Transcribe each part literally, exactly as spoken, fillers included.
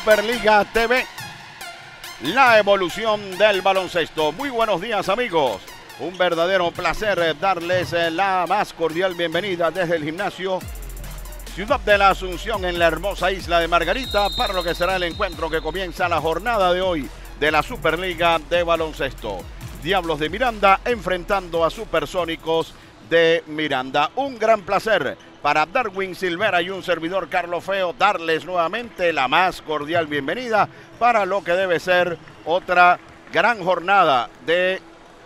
Superliga T V, la evolución del baloncesto. Muy buenos días, amigos. Un verdadero placer darles la más cordial bienvenida desde el gimnasio Ciudad de la Asunción en la hermosa isla de Margarita para lo que será el encuentro que comienza la jornada de hoy de la Superliga de baloncesto. Diablos de Miranda enfrentando a Supersónicos de Miranda. Un gran placer para Darwin Silvera y un servidor Carlos Feo darles nuevamente la más cordial bienvenida para lo que debe ser otra gran jornada de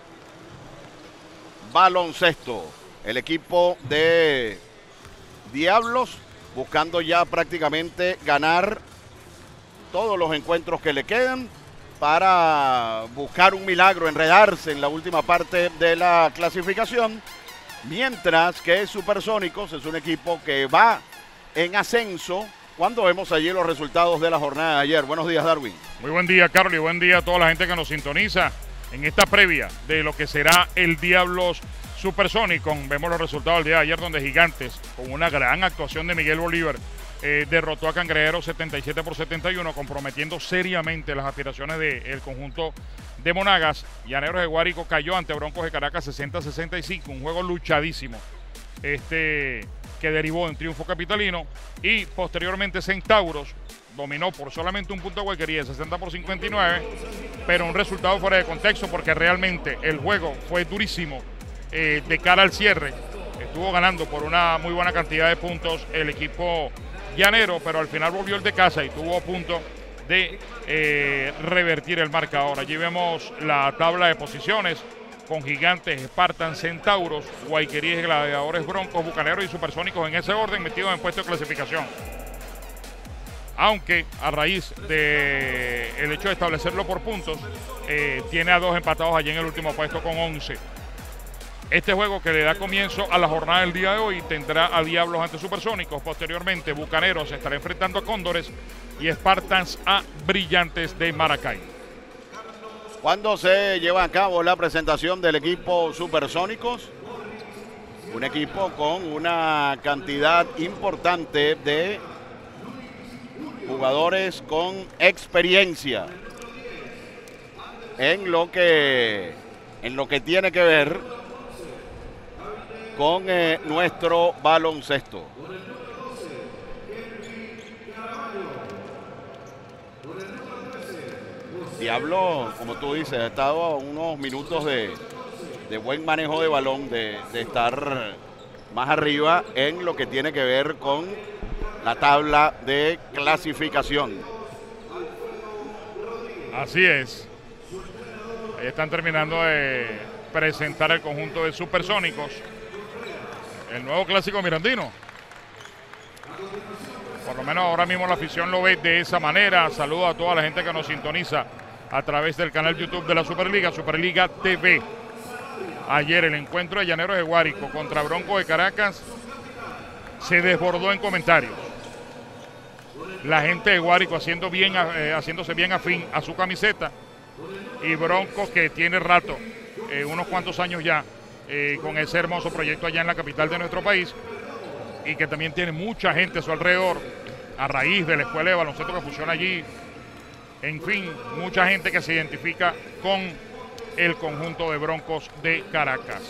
baloncesto. El equipo de Diablos buscando ya prácticamente ganar todos los encuentros que le quedan para buscar un milagro, enredarse en la última parte de la clasificación, mientras que Supersónicos es un equipo que va en ascenso cuando vemos allí los resultados de la jornada de ayer. Buenos días, Darwin. Muy buen día, Carlos, y buen día a toda la gente que nos sintoniza en esta previa de lo que será el Diablos Supersónicos. Vemos los resultados del día de ayer donde Gigantes, con una gran actuación de Miguel Bolívar, eh, derrotó a Cangrejeros setenta y siete por setenta y uno, comprometiendo seriamente las aspiraciones del conjunto de Monagas. Llaneros de Guárico cayó ante Broncos de Caracas sesenta a sesenta y cinco, un juego luchadísimo este, que derivó en triunfo capitalino. Y posteriormente Centauros dominó por solamente un punto de Guayquería, sesenta por cincuenta y nueve, pero un resultado fuera de contexto porque realmente el juego fue durísimo. Eh, de cara al cierre, estuvo ganando por una muy buena cantidad de puntos el equipo llanero, pero al final volvió el de casa y tuvo a punto de eh, revertir el marcador. Allí vemos la tabla de posiciones con Gigantes, Spartans, Centauros, Guayquerías, Gladiadores, Broncos, Bucaneros y Supersónicos en ese orden, metidos en puesto de clasificación. Aunque a raíz del hecho de establecerlo por puntos, eh, tiene a dos empatados allí en el último puesto con once. Este juego que le da comienzo a la jornada del día de hoy tendrá a Diablos ante Supersónicos. Posteriormente, Bucaneros estará enfrentando a Cóndores y Spartans a Brillantes de Maracay. ¿Cuándo se lleva a cabo la presentación del equipo Supersónicos? Un equipo con una cantidad importante de jugadores con experiencia en lo que, en lo que tiene que ver con eh, nuestro baloncesto. Diablo, como tú dices, ha estado a unos minutos de, de buen manejo de balón, de, de estar más arriba en lo que tiene que ver con la tabla de clasificación. Así es. Ahí están terminando de presentar el conjunto de Supersónicos, el nuevo clásico mirandino. Por lo menos ahora mismo la afición lo ve de esa manera. Saludo a toda la gente que nos sintoniza a través del canal YouTube de la Superliga, Superliga T V. Ayer el encuentro de Llaneros de Guárico contra Broncos de Caracas se desbordó en comentarios. La gente de Guárico haciendo bien, eh, haciéndose bien afín a su camiseta, y Broncos, que tiene rato, eh, unos cuantos años ya, eh, con ese hermoso proyecto allá en la capital de nuestro país, y que también tiene mucha gente a su alrededor a raíz de la escuela de baloncesto que funciona allí. En fin, mucha gente que se identifica con el conjunto de Broncos de Caracas.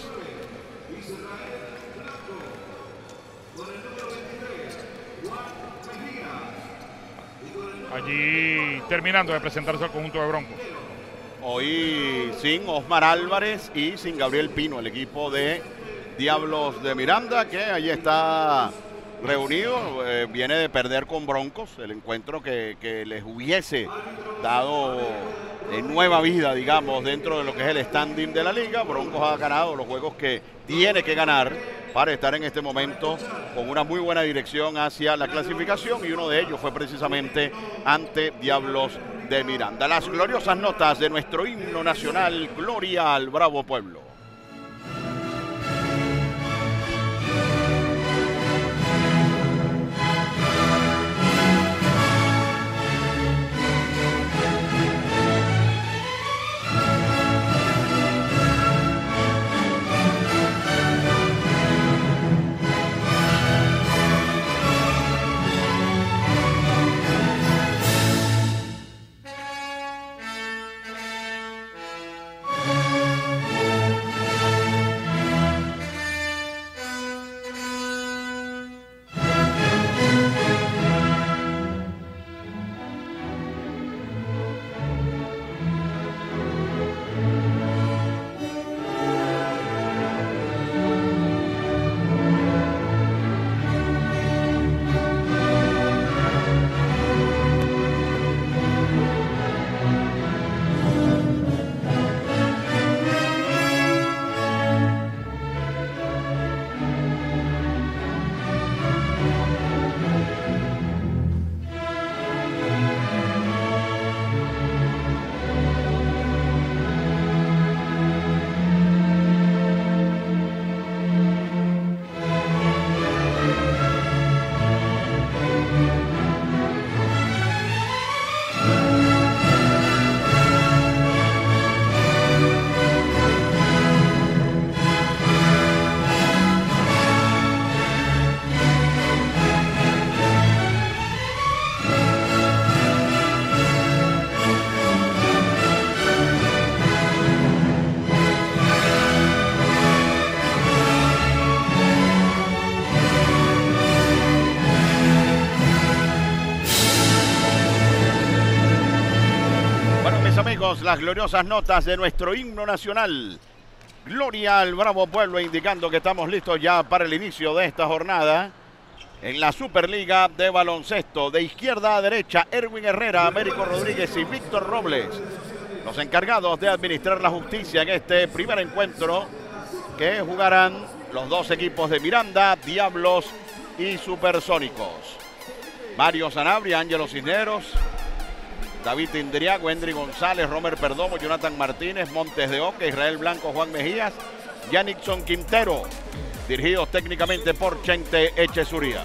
Allí terminando de presentarse el conjunto de Broncos. Hoy sin Osmar Álvarez y sin Gabriel Pino, el equipo de Diablos de Miranda, que allí está reunido. Eh, viene de perder con Broncos, el encuentro que, que les hubiese dado eh, nueva vida, digamos, dentro de lo que es el standing de la liga. Broncos ha ganado los juegos que tiene que ganar para estar en este momento con una muy buena dirección hacia la clasificación, y uno de ellos fue precisamente ante Diablos de Miranda. Las gloriosas notas de nuestro himno nacional, Gloria al Bravo Pueblo. amigos, las gloriosas notas de nuestro himno nacional. Gloria al bravo pueblo, indicando que estamos listos ya para el inicio de esta jornada en la Superliga de baloncesto. De izquierda a derecha, Erwin Herrera, Américo Rodríguez y Víctor Robles, los encargados de administrar la justicia en este primer encuentro que jugarán los dos equipos de Miranda, Diablos y Supersónicos. Mario Sanabria, Ángelo Cisneros, David Indriago, Henry González, Romer Perdomo, Jonathan Martínez, Montes de Oca, Israel Blanco, Juan Mejías, Yannickson Quintero, dirigidos técnicamente por Chente Echezuría.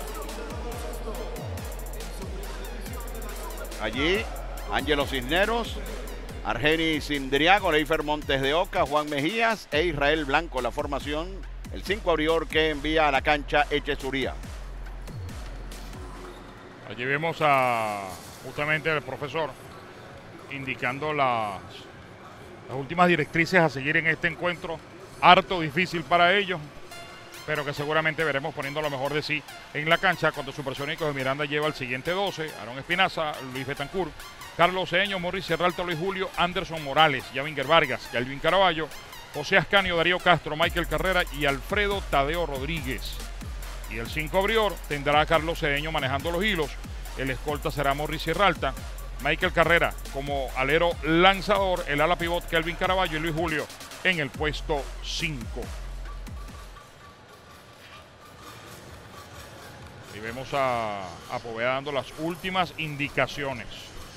Allí, Ángelo Cisneros, Argenis Indriago, Leifer Montes de Oca, Juan Mejías e Israel Blanco, la formación, el cinco abridor que envía a la cancha Echezuría. Allí vemos a justamente el profesor indicando las, las últimas directrices a seguir en este encuentro, harto difícil para ellos, pero que seguramente veremos poniendo lo mejor de sí en la cancha cuando Supersónicos de Miranda lleva al siguiente doce, Aaron Espinaza, Luis Betancourt, Carlos Cedeño, Morris Serralta, Luis Julio, Anderson Morales, Yavinger Vargas, Calvin Caraballo, José Ascanio, Darío Castro, Michael Carrera y Alfredo Tadeo Rodríguez. Y el cinco abridor tendrá a Carlos Cedeño manejando los hilos, el escolta será Morris Serralta, Michael Carrera como alero lanzador, el ala pivot Calvin Caraballo y Luis Julio en el puesto cinco. Y vemos a, a Poveda dando las últimas indicaciones.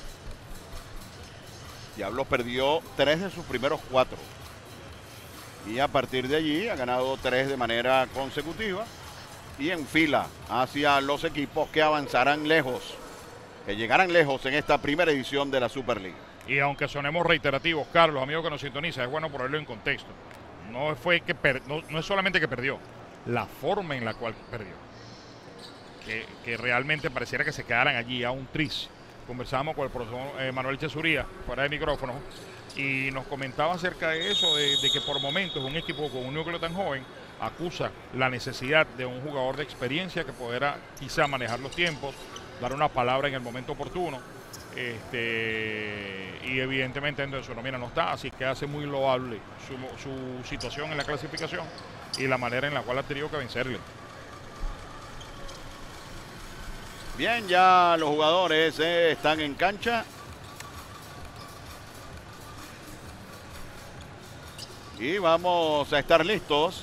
Diablos perdió tres de sus primeros cuatro. Y a partir de allí ha ganado tres de manera consecutiva. Y en fila hacia los equipos que avanzarán lejos, que llegarán lejos en esta primera edición de la Superliga. Y aunque sonemos reiterativos, Carlos, amigos que nos sintonizan, es bueno ponerlo en contexto. No, fue que per, no, no es solamente que perdió, la forma en la cual perdió. Que, que realmente pareciera que se quedaran allí a un tris. Conversábamos con el profesor eh, Manuel Echezuría, fuera de micrófono, y nos comentaba acerca de eso, de, de que por momentos un equipo con un núcleo tan joven acusa la necesidad de un jugador de experiencia que pudiera quizá manejar los tiempos, dar una palabra en el momento oportuno, este, y evidentemente dentro de su nómina no está, así que hace muy loable su, su situación en la clasificación y la manera en la cual ha tenido que vencerle. Bien, ya los jugadores eh, están en cancha. Y vamos a estar listos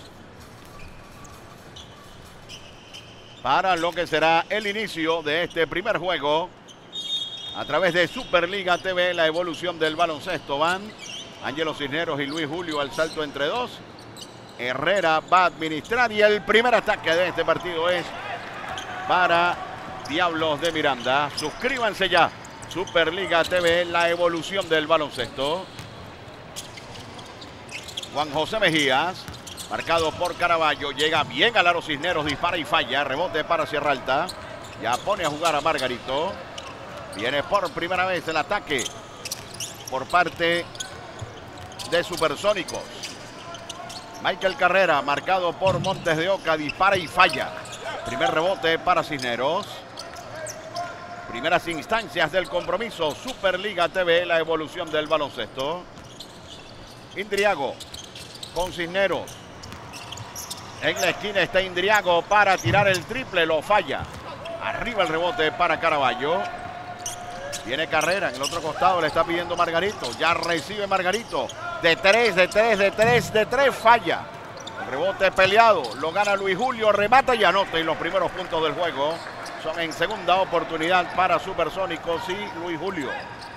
para lo que será el inicio de este primer juego a través de Superliga T V, la evolución del baloncesto. Van Ángelo Cisneros y Luis Julio al salto entre dos. Herrera va a administrar y el primer ataque de este partido es para Diablos de Miranda. Suscríbanse ya. Superliga T V, la evolución del baloncesto. Juan José Mejías, marcado por Caraballo, llega bien al aro Cisneros, dispara y falla, rebote para Serralta, ya pone a jugar a Margarito, viene por primera vez el ataque por parte de Supersónicos. Michael Carrera, marcado por Montes de Oca, dispara y falla, primer rebote para Cisneros. Primeras instancias del compromiso, Superliga T V, la evolución del baloncesto. Indriago con Cisneros. En la esquina está Indriago para tirar el triple, lo falla. Arriba el rebote para Caraballo. Viene Carrera, en el otro costado le está pidiendo Margarito. Ya recibe Margarito. De tres, de tres, de tres, de tres, falla. El rebote peleado, lo gana Luis Julio, remata y anota. Y los primeros puntos del juego son en segunda oportunidad para Supersónicos y Luis Julio.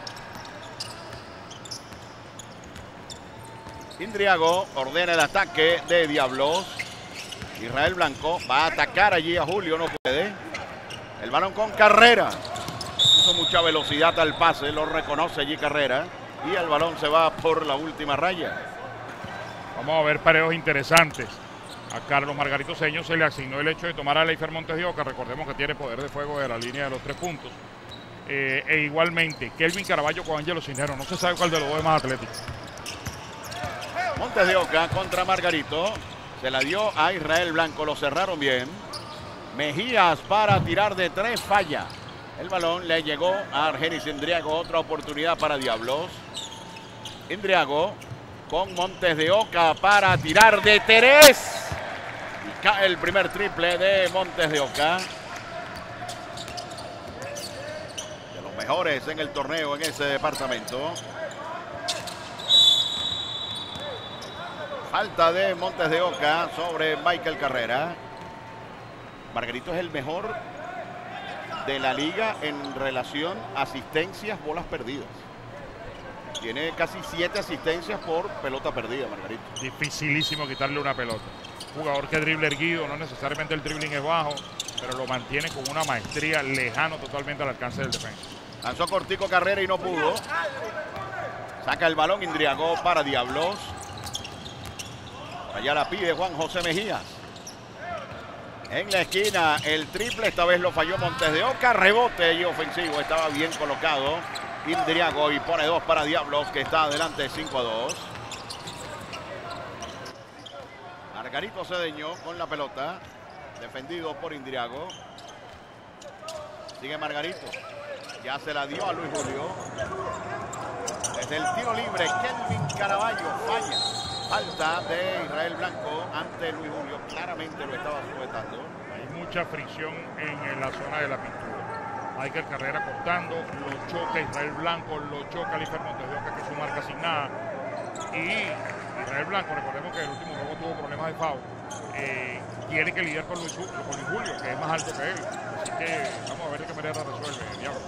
Indriago ordena el ataque de Diablos. Israel Blanco va a atacar allí a Julio, no puede. El balón con Carrera. Puso mucha velocidad al pase, lo reconoce allí Carrera. Y el balón se va por la última raya. Vamos a ver pareos interesantes. A Carlos Margarito Cedeño se le asignó el hecho de tomar a Leifer Montes de Oca. Recordemos que tiene poder de fuego de la línea de los tres puntos. Eh, e igualmente, Kelvin Caraballo con Ángelo Cisneros. No se sabe cuál de los dos es más atlético. Montes de Oca contra Margarito. Se la dio a Israel Blanco. Lo cerraron bien. Mejías para tirar de tres. Falla. El balón le llegó a Argenis Indriago. Otra oportunidad para Diablos. Indriago con Montes de Oca para tirar de tres. Y cae el primer triple de Montes de Oca. De los mejores en el torneo en ese departamento. Falta de Montes de Oca sobre Michael Carrera. Margarito es el mejor de la liga en relación a asistencias, bolas perdidas. Tiene casi siete asistencias por pelota perdida, Margarito. Dificilísimo quitarle una pelota. Jugador que drible erguido, no necesariamente el dribbling es bajo, pero lo mantiene con una maestría lejano totalmente al alcance del defensa. Lanzó cortico Carrera y no pudo. Saca el balón Indriago para Diablos. Allá la pide Juan José Mejías. En la esquina el triple, esta vez lo falló Montes de Oca. Rebote y ofensivo, estaba bien colocado Indriago y pone dos para Diablos, que está adelante cinco a dos. Margarito Cedeño con la pelota, defendido por Indriago. Sigue Margarito, ya se la dio a Luis Julio. Desde el tiro libre, Kelvin Caraballo falla. Falta de Israel Blanco ante Luis Julio, claramente lo estaba sujetando. Hay mucha fricción en la zona de la pintura. Michael Carrera cortando, lo choca Israel Blanco, lo choca Lifer Montes de Oca, que es su marca asignada. Y Israel Blanco, recordemos que el último juego tuvo problemas de foul. Eh, tiene que lidiar con Luis, con Luis Julio, que es más alto que él. Así que vamos a ver de qué manera resuelve Diablo.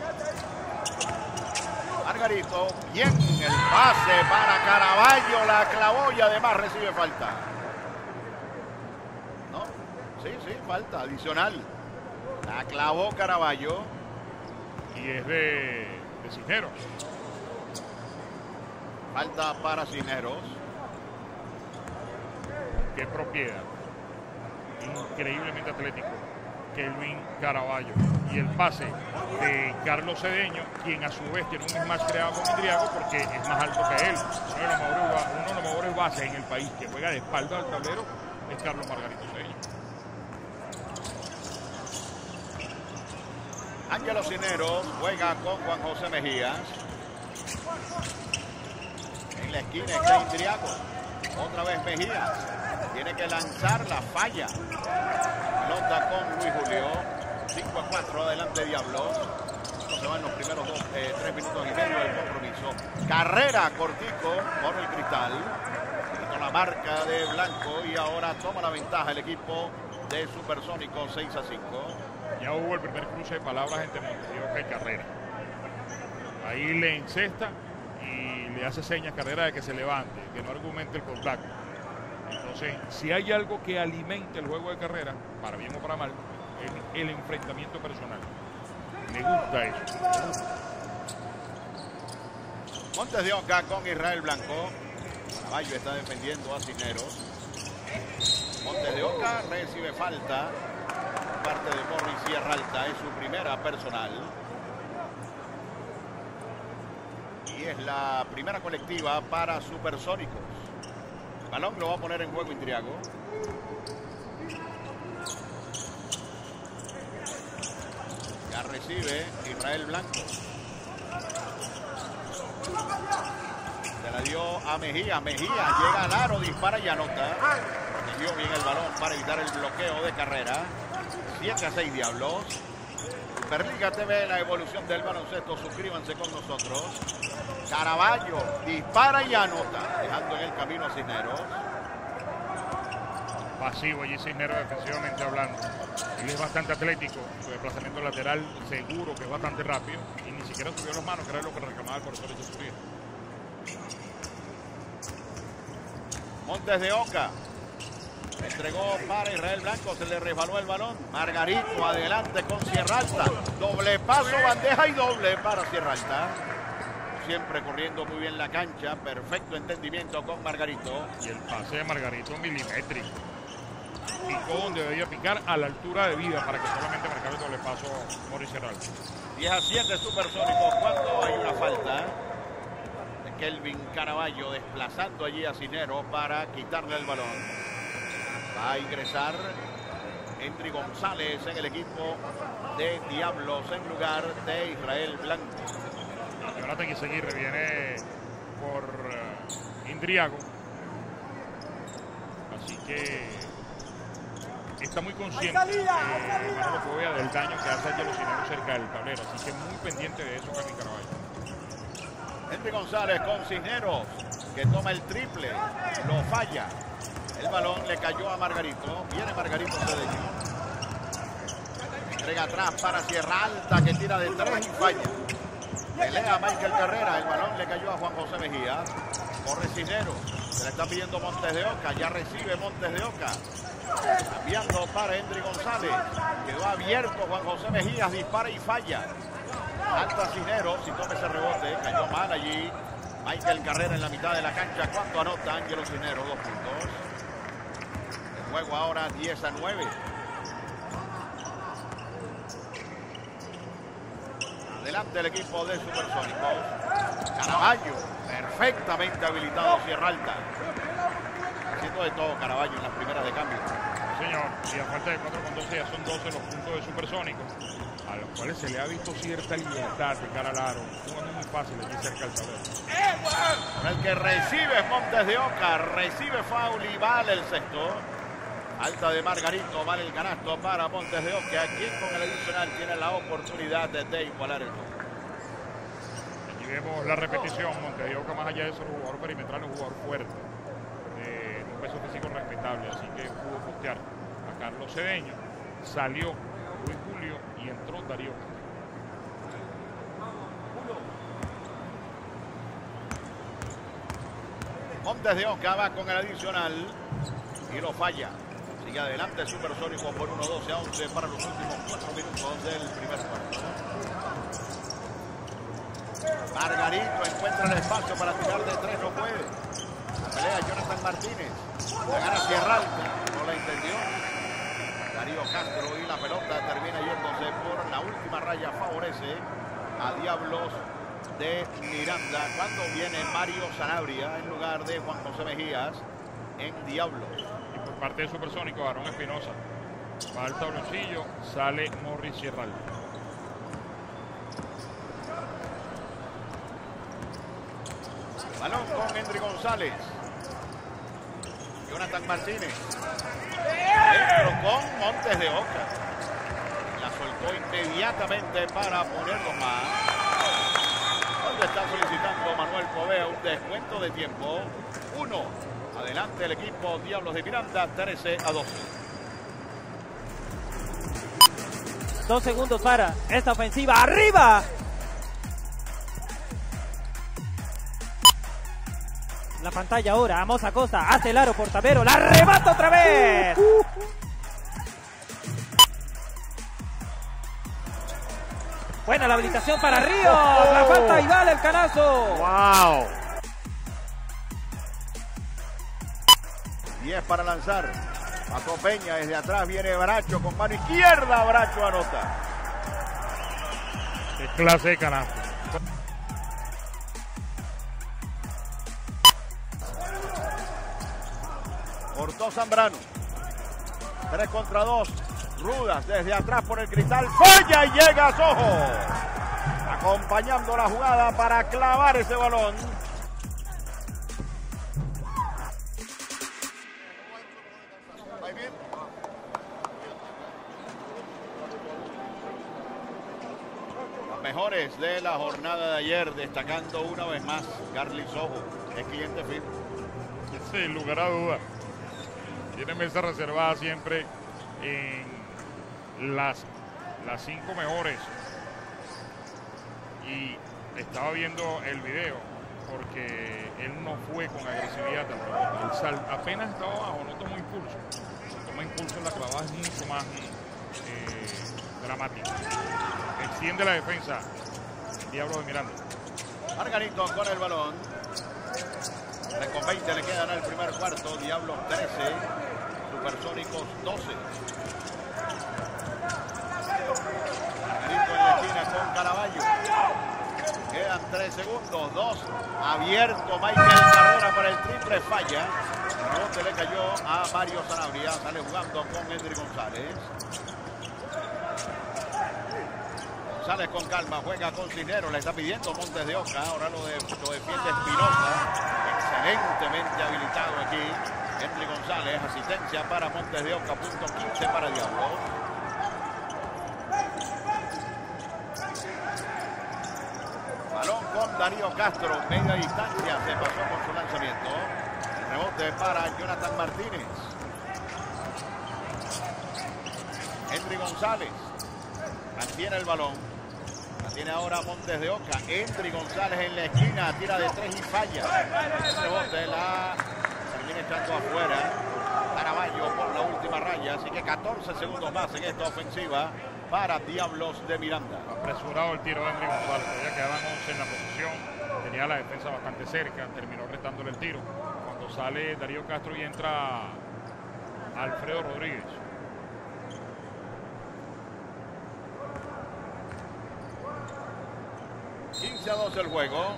Margarito, bien el pase para Caraballo, la clavó y además recibe falta. ¿No? Sí, sí, falta adicional. La clavó Caraballo. Y es de, de Cisneros. Falta para Cisneros. Qué propiedad. Increíblemente atlético. Kelvin Caraballo. Y el pase de Carlos Cedeño, quien a su vez tiene un mismatch creado con Indriago porque es más alto que él. Uno de los mejores, uno de los mejores bases en el país que juega de espalda al tablero es Carlos Margarito Cedeño. Ángelo Cisneros juega con Juan José Mejías. En la esquina está Indriago. Otra vez Mejías. Tiene que lanzar la falla. Pelota con Luis Julio. cinco a cuatro adelante Diablos. Se van los primeros dos, eh, tres minutos y medio del compromiso. Carrera cortico por el cristal. Con la marca de Blanco y ahora toma la ventaja el equipo de Supersónico seis a cinco. Ya hubo el primer cruce de palabras entre Montes de Oca y Carrera. Ahí le encesta y le hace señas Carrera de que se levante, que no argumente el contacto. Entonces, si hay algo que alimente el juego de Carrera, para bien o para mal, es el enfrentamiento personal. Me gusta eso. Montes de Oca con Israel Blanco. Caraballo está defendiendo a Cisneros. Montes de Oca recibe falta. Parte de Morris Sierra Alta, es su primera personal. Y es la primera colectiva para Supersónicos. El balón lo va a poner en juego Indriago. Ya recibe Israel Blanco. Se la dio a Mejía. Mejía llega al aro, dispara y anota. Protegió bien el balón para evitar el bloqueo de Carrera. siete a seis Diablos. Superliga T V, la evolución del baloncesto. Suscríbanse con nosotros. Caraballo dispara y anota, dejando en el camino a Cisneros. Pasivo allí Cisneros defensivamente hablando. Él es bastante atlético, su desplazamiento lateral seguro, que es bastante rápido. Y ni siquiera subió las manos, que era lo que reclamaba el profesor de subir. Montes de Oca. Entregó para Israel Blanco, se le resbaló el balón. Margarito adelante con Sierra Alta. Doble paso, bandeja y doble para Sierra Alta. Siempre corriendo muy bien la cancha. Perfecto entendimiento con Margarito. Y el pase de Margarito milimétrico. Picó donde debía picar a la altura de vida para que solamente marcara el doble paso Morris Sierra Alta. diez a siete Supersónicos cuando hay una falta de Kelvin Caraballo desplazando allí a Cisneros para quitarle el balón. Va a ingresar Henry González en el equipo de Diablos en lugar de Israel Blanco. Jonathan Izaguirre viene por uh, Indriago. Así que está muy consciente eh, Manolo Poveda del daño que hace a los Cisneros cerca del tablero. Así que muy pendiente de eso, Carlos Caraballo. Henry González con Cisneros, que toma el triple, lo falla. El balón le cayó a Margarito. Viene Margarito Cedeño. Entrega atrás para Sierra Alta, que tira de tres y falla. Pelea a Michael Carrera. El balón le cayó a Juan José Mejía. Corre Cisneros. Se le está pidiendo Montes de Oca. Ya recibe Montes de Oca. Cambiando para Henry González. Quedó abierto Juan José Mejías. Dispara y falla. Alta Cisneros. Si toma ese rebote. Cayó mal allí. Michael Carrera en la mitad de la cancha. Cuando anota Ángelo Cisneros. Dos puntos. El juego ahora diez a nueve. Adelante el equipo de Supersónicos. Caraballo, perfectamente habilitado Sierra Alta. Haciendo de todo Caraballo en las primeras de cambio. Señor, y a falta de cuatro con doce ya son doce los puntos de Supersónicos, a los cuales se le ha visto cierta libertad de cara al aro. Jugando muy fácil aquí cerca del tablero. Con el que recibe Montes de Oca, recibe foul y vale el sexto. Alta de Margarito, vale el canasto para Montes de Oca, quien con el adicional tiene la oportunidad de, de igualar el juego. Aquí vemos la repetición. Montes de Oca, más allá de eso, un jugador perimetral, un jugador fuerte, de un peso físico respetable, así que pudo postear a Carlos Cedeño. Salió Luis Julio y entró Darío. Montes de Oca va con el adicional y lo falla. Sigue adelante Supersónico por uno doce a once para los últimos cuatro minutos del primer cuarto. Margarito encuentra el espacio para tirar de tres, no puede. La pelea Jonathan Martínez. La gana Sierra Alta, no la entendió. Darío Castro y la pelota termina yéndose por la última raya. Favorece a Diablos de Miranda cuando viene Mario Sanabria en lugar de Juan José Mejías en Diablos. Por parte de Supersónico, Aarón Espinosa va al tabloncillo, sale Morris Sierra Alta. Balón con Henry González. Jonathan Martínez. Dentro con Montes de Oca. La soltó inmediatamente para ponerlo más. Donde está solicitando Manuel Poveda un descuento de tiempo. Uno. Adelante el equipo Diablos de Miranda, trece a doce. Dos segundos para esta ofensiva. ¡Arriba! La pantalla ahora. Amos Acosta hace el aro por Tavero. ¡La arrebata otra vez! Buena la habilitación para Ríos. La falta y vale el canazo. ¡Wow! diez para lanzar. Pasó Peña desde atrás. Viene Bracho con mano izquierda. Bracho anota. Qué clase de canasto. Cortó Zambrano. tres contra dos. Rudas desde atrás por el cristal. Falla y llega a Sojo. Acompañando la jugada para clavar ese balón. Mejores de la jornada de ayer, destacando una vez más Carly Sojo, es cliente firme. Sin lugar a duda. Tiene mesa reservada siempre en las, las cinco mejores. Y estaba viendo el video porque él no fue con agresividad al rebote. Él sal, apenas estaba abajo, no tomó impulso. Si toma impulso en la clavada es mucho más eh, dramático. Extiende la defensa Diablo de Miranda. Margarito con el balón. tres con veinte le quedan al primer cuarto. Diablos trece, Supersónicos doce. Margarito en la esquina con Caraballo. Quedan tres segundos, dos. Abierto Michael Carrera para el triple, falla. El rebote le cayó a Mario Sanabria. Sale jugando con Henry González. González con calma, juega con Cisneros, le está pidiendo Montes de Oca, ahora lo, de, lo defiende Espinosa, excelentemente habilitado aquí Henry González, asistencia para Montes de Oca, punto quince para Diablos. Balón con Darío Castro, media distancia, se pasó con su lanzamiento. El rebote para Jonathan Martínez. Henry González mantiene el balón. La tiene ahora Montes de Oca. Henry González en la esquina, tira de tres y falla. El rebote la termina echando afuera. Caraballo por la última raya, así que catorce segundos más en esta ofensiva para Diablos de Miranda. Apresurado el tiro de Henry González, ya quedaban once en la posición, tenía la defensa bastante cerca, terminó retándole el tiro. Cuando sale Darío Castro y entra Alfredo Rodríguez. quince a doce el juego.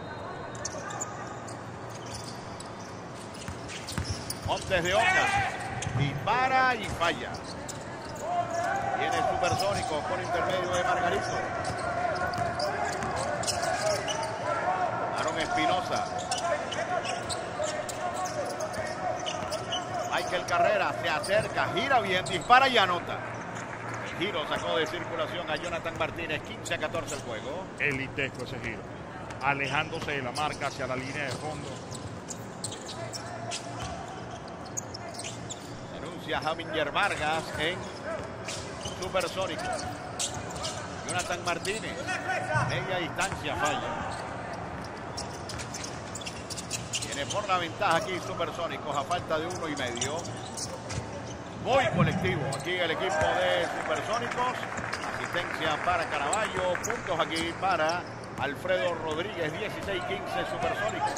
Montes de Oca dispara y falla. Viene Supersónico por intermedio de Margarito. Aaron Espinosa. Michael Carrera se acerca, gira bien, dispara y anota. El giro sacó de circulación a Jonathan Martínez, quince a catorce el juego. Elitesco ese giro, alejándose de la marca hacia la línea de fondo. Anuncia Javier Vargas en Supersónico. Jonathan Martínez, media distancia, falla. Viene por la ventaja aquí Supersónicos a falta de uno y medio. Muy colectivo aquí el equipo de Supersónicos. Asistencia para Caraballo, puntos aquí para Alfredo Rodríguez, dieciséis quince Supersónicos.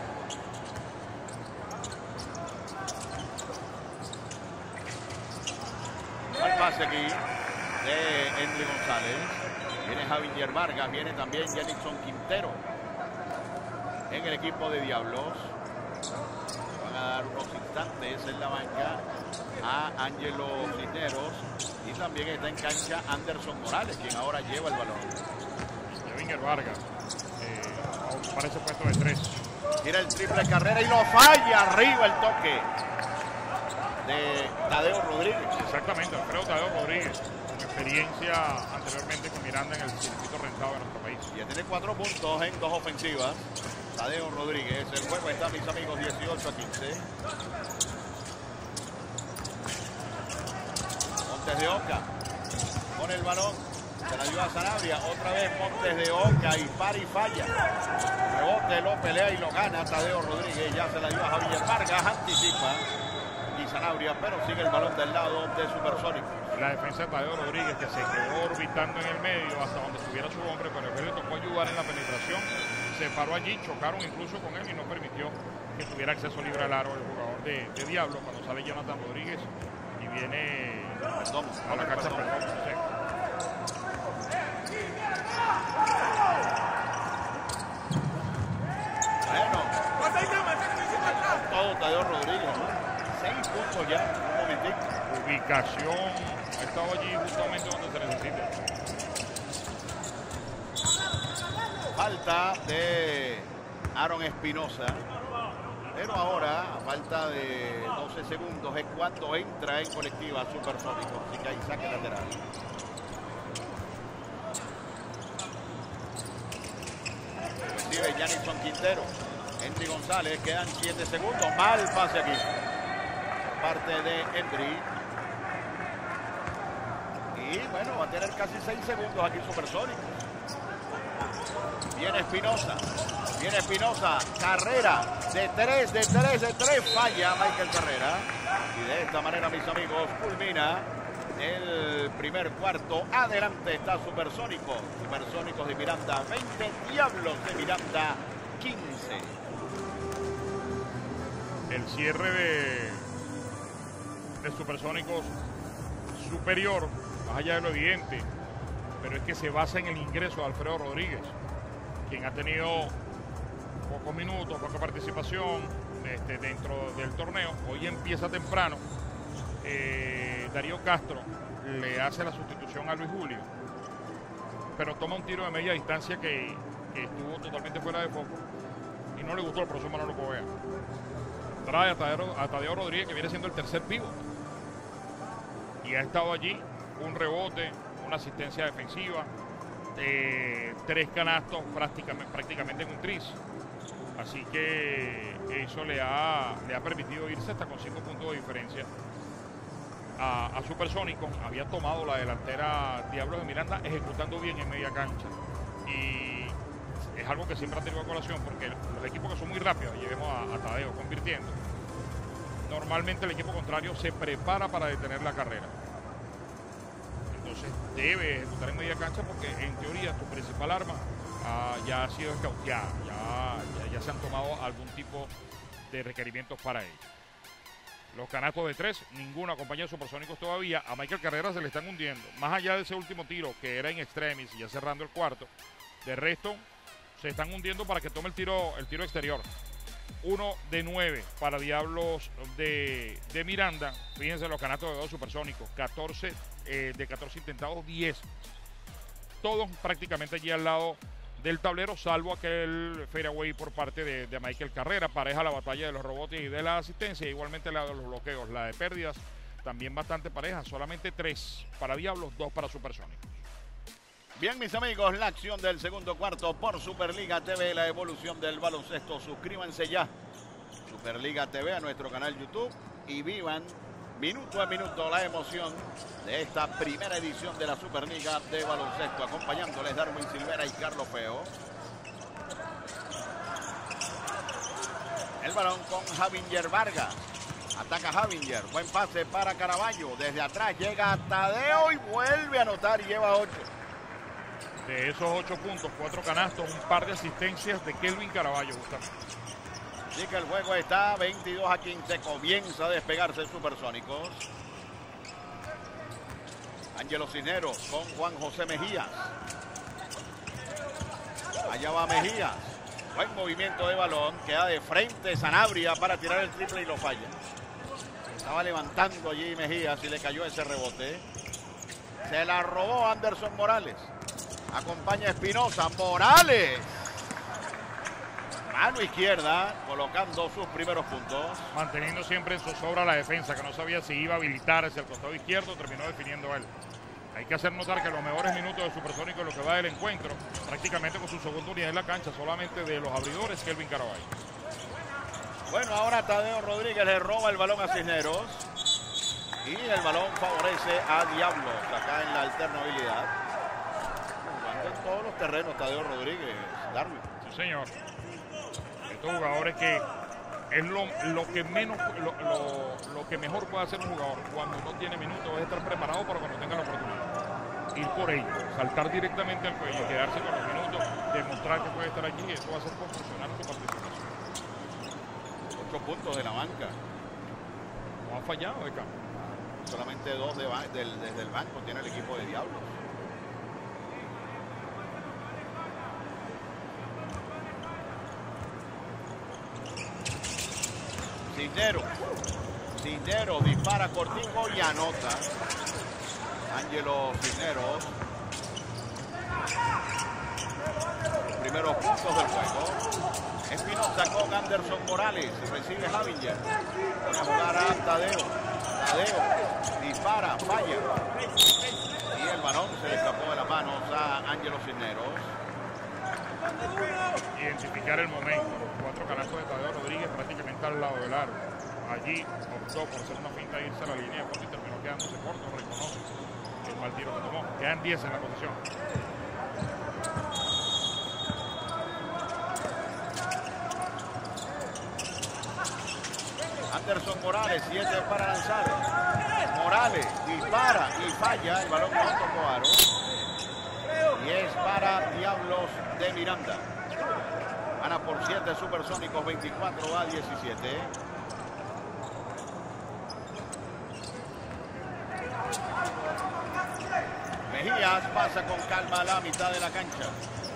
Al pase aquí de Henry González. Viene Javier Vargas, viene también Jenison Quintero en el equipo de Diablos. Van a dar unos instantes en la banca a Ángelo Cisneros y también está en cancha Anderson Morales, quien ahora lleva el balón. Javier Vargas eh, parece puesto de tres. Tira el triple Carrera y lo falla. Arriba el toque de Tadeo Rodríguez. Exactamente, Alfredo Tadeo Rodríguez, con experiencia anteriormente con Miranda en el circuito rentado de nuestro país. Ya tiene cuatro puntos en dos ofensivas. Tadeo Rodríguez, el juego está, mis amigos, dieciocho a quince. Montes de Oca con el balón, se la dio a Sanabria, otra vez Montes de Oca, dispara y falla. Rebote, lo pelea y lo gana Tadeo Rodríguez, ya se la dio a Javier Vargas, anticipa y Sanabria, pero sigue el balón del lado de Supersónico. La defensa de Tadeo Rodríguez, que se quedó orbitando en el medio hasta donde estuviera su hombre, pero él le tocó ayudar en la penetración, se paró allí, chocaron incluso con él y no permitió que tuviera acceso libre al aro el jugador de, de Diablo cuando sale Jonathan Rodríguez y viene Perdón, a la cancha. perdón. Perdón, sí. Bueno, todo Tadeo Rodríguez, ¿no? Seis puntos ya, un momentito. Ubicación, ha estado allí justamente donde se necesita. Falta de Aaron Espinosa. Pero ahora, a falta de doce segundos, es cuando entra en colectiva Supersónico. Así que hay saque lateral. Recibe Janison Quintero. Henry González, quedan siete segundos. Mal pase aquí. Por parte de Henry. Y bueno, va a tener casi seis segundos aquí Supersónico. Viene Espinosa. Viene Espinosa. Carrera de tres, de tres, de tres. Falla Michael Carrera. Y de esta manera, mis amigos, culmina el primer cuarto. Adelante está Supersónico. Supersónicos de Miranda veinte. Diablos de Miranda quince. El cierre de, de Supersónicos superior, más allá de lo evidente, pero es que se basa en el ingreso de Alfredo Rodríguez, quien ha tenido pocos minutos, poca participación este, dentro del torneo. Hoy empieza temprano. Eh, Darío Castro le hace la sustitución a Luis Julio pero toma un tiro de media distancia que, que estuvo totalmente fuera de foco y no le gustó el profesor Manolo Poveda. Trae a Tadeo, a Tadeo Rodríguez, que viene siendo el tercer pívot, y ha estado allí un rebote, una asistencia defensiva, eh, tres canastos prácticamente, prácticamente en un tris. Así que eso le ha, le ha permitido irse hasta con cinco puntos de diferencia a, a Supersónicos. Había tomado la delantera Diablos de Miranda, ejecutando bien en media cancha. Y es algo que siempre ha tenido a colación, porque los equipos que son muy rápidos, llevemos a, a Tadeo convirtiendo, normalmente el equipo contrario se prepara para detener la carrera. Entonces debe ejecutar en media cancha, porque en teoría tu principal arma uh, ya ha sido escauteada, ya, ya, ya se han tomado algún tipo de requerimientos para ello. Los canastos de tres, ninguna compañía de Supersónicos todavía. A Michael Carrera se le están hundiendo, más allá de ese último tiro que era en extremis y ya cerrando el cuarto. De resto se están hundiendo para que tome el tiro, el tiro exterior. Uno de nueve para Diablos de, de Miranda. Fíjense los canastos de dos Supersónicos, catorce eh, de catorce intentados, diez. Todos prácticamente allí al lado del tablero, salvo aquel fadeaway por parte de, de Michael Carrera. Pareja la batalla de los robots y de la asistencia, igualmente la de los bloqueos, la de pérdidas, también bastante pareja. Solamente tres para Diablos, dos para Supersónicos. Bien, mis amigos, la acción del segundo cuarto por Superliga T V, la evolución del baloncesto. Suscríbanse ya, Superliga T V, a nuestro canal YouTube, y vivan minuto a minuto la emoción de esta primera edición de la Superliga de baloncesto. Acompañándoles Darwin Silvera y Carlos Feo. El balón con Javier Vargas. Ataca Javier, buen pase para Caraballo. Desde atrás llega Tadeo y vuelve a anotar y lleva ocho. De esos ocho puntos, cuatro canastos, un par de asistencias de Kelvin Caraballo, justamente. Así que el juego está veintidós a quince, comienza a despegarse Supersónicos. Ángelo Cisneros con Juan José Mejías. Allá va Mejías. Buen movimiento de balón, queda de frente Sanabria para tirar el triple y lo falla. Estaba levantando allí Mejías y le cayó ese rebote. Se la robó Anderson Morales. Acompaña Espinosa. Morales. Mano izquierda, colocando sus primeros puntos. Manteniendo siempre en zozobra la defensa, que no sabía si iba a habilitar hacia el costado izquierdo, terminó definiendo él. Hay que hacer notar que los mejores minutos de Supersónico en lo que va del encuentro, prácticamente con su segunda unidad en la cancha, solamente de los abridores, Kelvin Caraballo. Bueno, ahora Tadeo Rodríguez le roba el balón a Cisneros. Y el balón favorece a Diablos, acá en la alternabilidad. Jugando en todos los terrenos Tadeo Rodríguez, Darwin. Sí, señor. Estos jugadores que es lo, lo que menos lo, lo, lo que mejor puede hacer un jugador cuando no tiene minutos, es estar preparado para cuando tenga la oportunidad, ir por ello, saltar directamente al cuello, quedarse con los minutos, demostrar que puede estar aquí. Eso va a ser proporcional a su participación. Ocho puntos de la banca, No ha fallado de campo. solamente dos de, del, desde el banco tiene el equipo de Diablos. Cisneros, Cisneros dispara cortico y anota. Ángelo Cisneros. Los primeros puntos del juego. Espinosa con Anderson Morales. Recibe Javier. Pone a jugar a Tadeo. Tadeo dispara, falla. Y el balón se le escapó de las manos a Ángelo Cisneros. Identificar el momento. Los cuatro canastos de Tadeo Rodríguez prácticamente al lado del aro. Allí optó por hacer una finta e irse a la línea de fondo y terminó quedándose corto. Reconoce el mal tiro que tomó. Quedan diez en la posición. Anderson Morales, siete para lanzar. Morales dispara y falla. El balón no tocó aro. Y es para Diablos de Miranda. Gana por siete Supersónicos, veinticuatro a diecisiete. Mejías pasa con calma a la mitad de la cancha.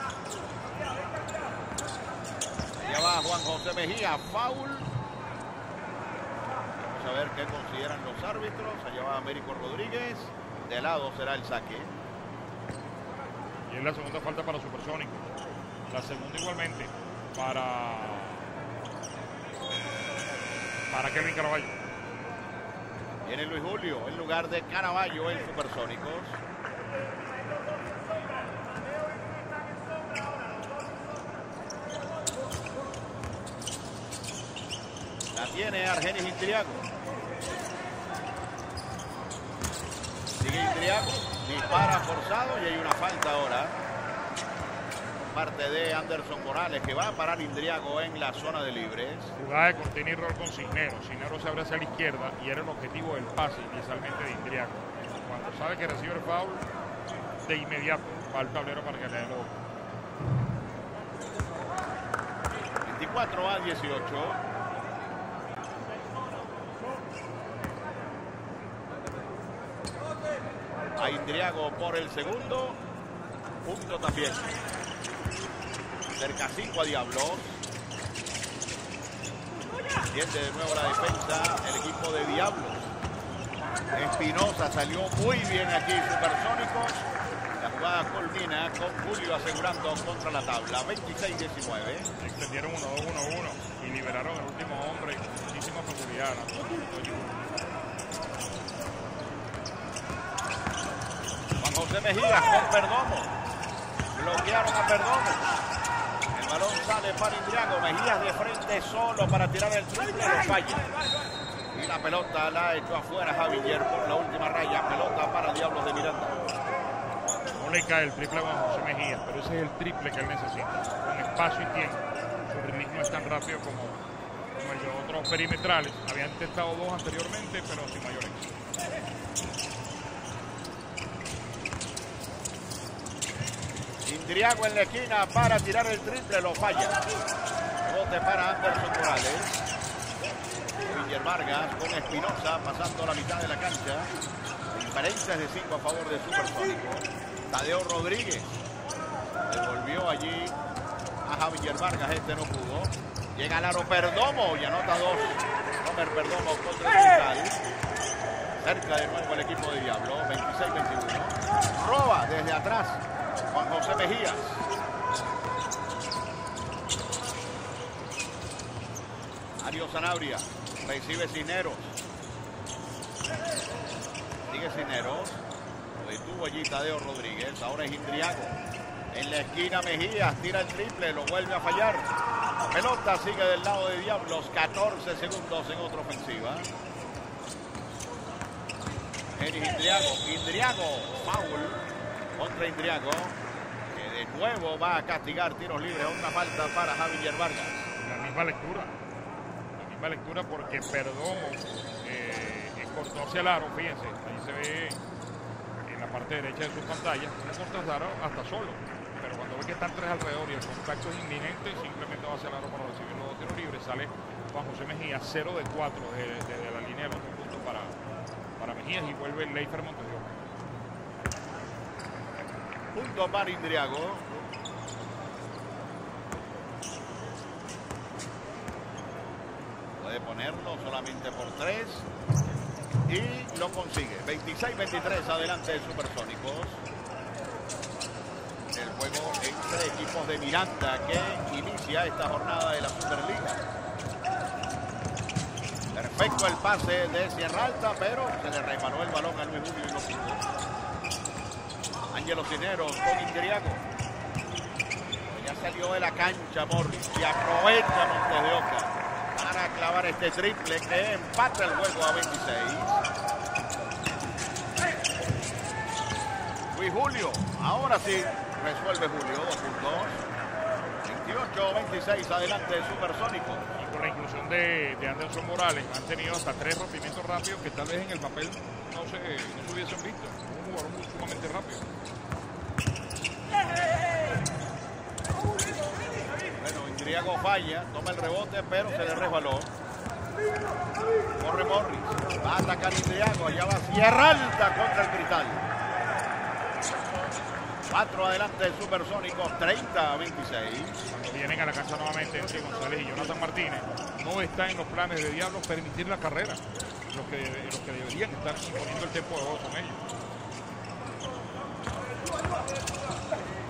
Allá va Juan José Mejía, foul. Vamos a ver qué consideran los árbitros. Allá va Américo Rodríguez. De lado será el saque. Y es la segunda falta para Supersónicos. La segunda igualmente para, para Kelvin Caraballo. Viene Luis Julio en lugar de Caraballo en Supersónicos. La tiene Argenis Indriago. Sigue Indriago. Dispara forzado y hay una falta ahora. Parte de Anderson Morales, que va a parar Indriago en la zona de libres. Jugada de cortina y rol con Cisneros. Cisneros se abre hacia la izquierda y era el objetivo del pase inicialmente de Indriago. Cuando sabe que recibe el foul, de inmediato va al tablero para que le dé el otro. veinticuatro a dieciocho. A Indriago por el segundo. Punto también. Cerca cinco a Diablos. Tiende de nuevo la defensa el equipo de Diablos. Espinosa salió muy bien aquí, Supersónicos. La jugada culmina con Julio asegurando contra la tabla. veintiséis diecinueve. Extendieron uno dos uno uno y liberaron al último hombre con muchísima facilidad. Juan José Mejías con Perdomo. Bloquearon a Perdomo. El balón sale para Indriago. Mejías de frente solo para tirar el triple. Lo falla. Y la pelota la echó afuera Javier por la última raya. Pelota para Diablos de Miranda. No le cae el triple a Juan José Mejías, pero ese es el triple que él necesita. Con espacio y tiempo. Su ritmo no es tan rápido como, como el de otros perimetrales. Habían intentado dos anteriormente, pero sin mayor éxito. Indriago en la esquina para tirar el triple, lo falla. Rebote para Anderson Morales. William Vargas con Espinosa pasando la mitad de la cancha. Diferencias de cinco a favor de Supersónico. Tadeo Rodríguez devolvió allí a Javier Vargas, este no pudo. Llega Laro Perdomo y anota dos. Romer Perdomo contra el Cristal. Cerca de nuevo el equipo de Diablo, veintiséis veintiuno. Roba desde atrás Juan José Mejías. Mario Sanabria recibe Cisneros. Sigue Cisneros. Lo detuvo allí Tadeo Rodríguez. Ahora es Indriago. En la esquina Mejías tira el triple, lo vuelve a fallar. La pelota sigue del lado de Diablos. catorce segundos en otra ofensiva. Enis Indriago. Indriago. Foul contra Indriago, que de nuevo va a castigar tiros libres. Una falta para Javier Vargas. La misma lectura. La misma lectura porque Perdomo eh, cortó hacia el aro. Fíjense, ahí se ve en la parte derecha de su pantalla. No corta el aro hasta solo. Pero cuando ve que están tres alrededor y el contacto es inminente, simplemente va hacia el aro para recibir los dos tiros libres. Sale Juan José Mejía, cero de cuatro desde, desde la línea de los puntos para, para Mejías y vuelve el Leifer Montevideo. Punto para Indriago. Puede ponerlo solamente por tres. Y lo consigue. veintiséis veintitrés adelante de Supersónicos. El juego entre equipos de Miranda que inicia esta jornada de la Superliga. Perfecto el pase de Sierra Alta, pero se le resbaló el balón a Luis Julio y lo pudo. Ángelo Cisneros con Indriago. Ya salió de la cancha Morris y aprovecha Montes de Oca para clavar este triple que empata el juego a veintiséis. Luis Julio, ahora sí resuelve Julio, dos puntos. veintiocho veintiséis adelante de Supersónico. Y con la inclusión de, de Anderson Morales han tenido hasta tres rompimientos rápidos que tal vez en el papel no se, no se hubiesen visto. Un jugador muy sumamente rápido. Bueno, Indriago falla, toma el rebote, pero se le resbaló. Corre Morris, va a atacar Indriago, allá va Sierra Alta contra el Cristal. cuatro adelante de Supersónicos, treinta a veintiséis. Cuando vienen a la cancha nuevamente entre González y Jonathan Martínez, no está en los planes de Diablos permitir la carrera. Los que, los que deberían estar imponiendo el tiempo de juego son ellos.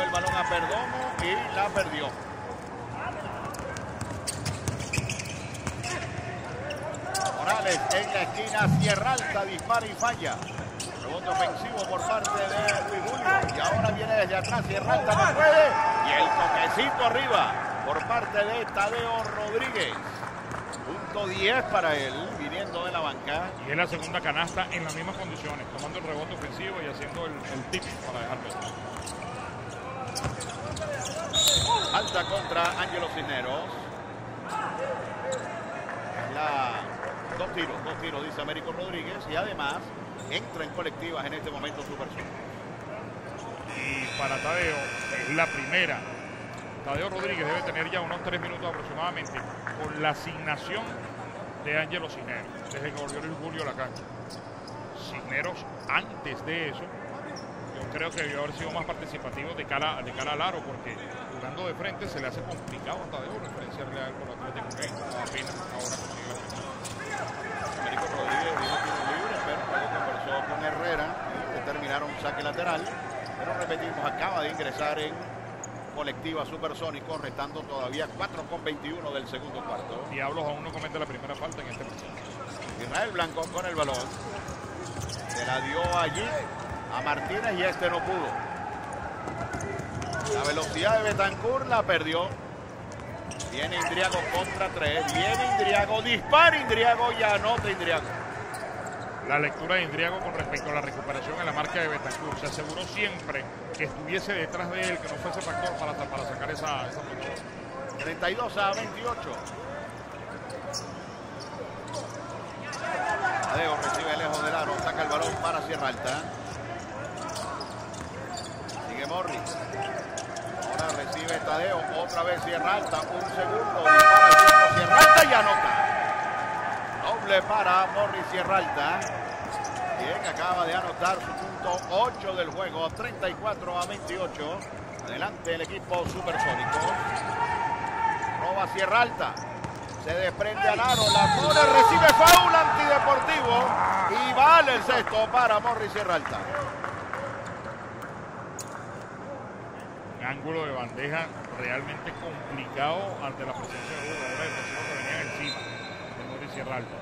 el balón a Perdomo y la perdió. Morales en la esquina, Sierra Alta, dispara y falla. Rebote ofensivo por parte de Luis Julio. Y ahora viene desde atrás, Sierra Alta no puede. Y el toquecito arriba por parte de Tadeo Rodríguez. Punto diez para él, viniendo de la banca. Y es la segunda canasta en las mismas condiciones, tomando el rebote ofensivo y haciendo el, el tip para dejarlo. Alta contra Ángelo Cisneros. La, dos tiros, dos tiros, dice Américo Rodríguez. Y además entra en colectivas en este momento Super Sónico. Y para Tadeo es la primera. Tadeo Rodríguez debe tener ya unos tres minutos aproximadamente con la asignación de Ángelo Cisneros, desde que volvió Luis Julio a la cancha. Cisneros, antes de eso, yo creo que debió haber sido más participativo de cara, de cara al aro, porque jugando de frente se le hace complicado a Tadeo referenciarle a él por Atlético que apenas ahora consigue la frente. Américo Rodríguez vino tiro libre, pero luego conversó con Herrera y determinaron un saque lateral. Pero repetimos, acaba de ingresar en colectiva Supersónico, restando todavía cuatro con veintiuno del segundo cuarto. Diablos aún no comete la primera falta en este partido. Israel Blanco con el balón. Se la dio allí a Martínez y este no pudo. La velocidad de Betancourt la perdió. Viene Indriago contra tres. Viene Indriago, dispara Indriago y anota Indriago. La lectura de Indriago con respecto a la recuperación en la marca de Betancourt. Se aseguró siempre que estuviese detrás de él, que no fuese factor para, para sacar esa, esa pelota. treinta y dos a veintiocho. Tadeo recibe lejos del aro, saca el balón para Sierra Alta. Sigue Morris. Ahora recibe Tadeo, otra vez Sierra Alta, un segundo, dispara el tiempo Sierra Alta y anota. Doble para Morris Sierra Alta. Bien, acaba de anotar su punto ocho del juego, treinta y cuatro a veintiocho. Adelante el equipo Supersónico. Roba Sierra Alta. Se desprende al aro, la pone, recibe foul antideportivo y vale el sexto para Morris Sierra Alta. Un ángulo de bandeja realmente complicado ante la presencia de jugadores defensivos que venían encima de Morris Sierra Alta.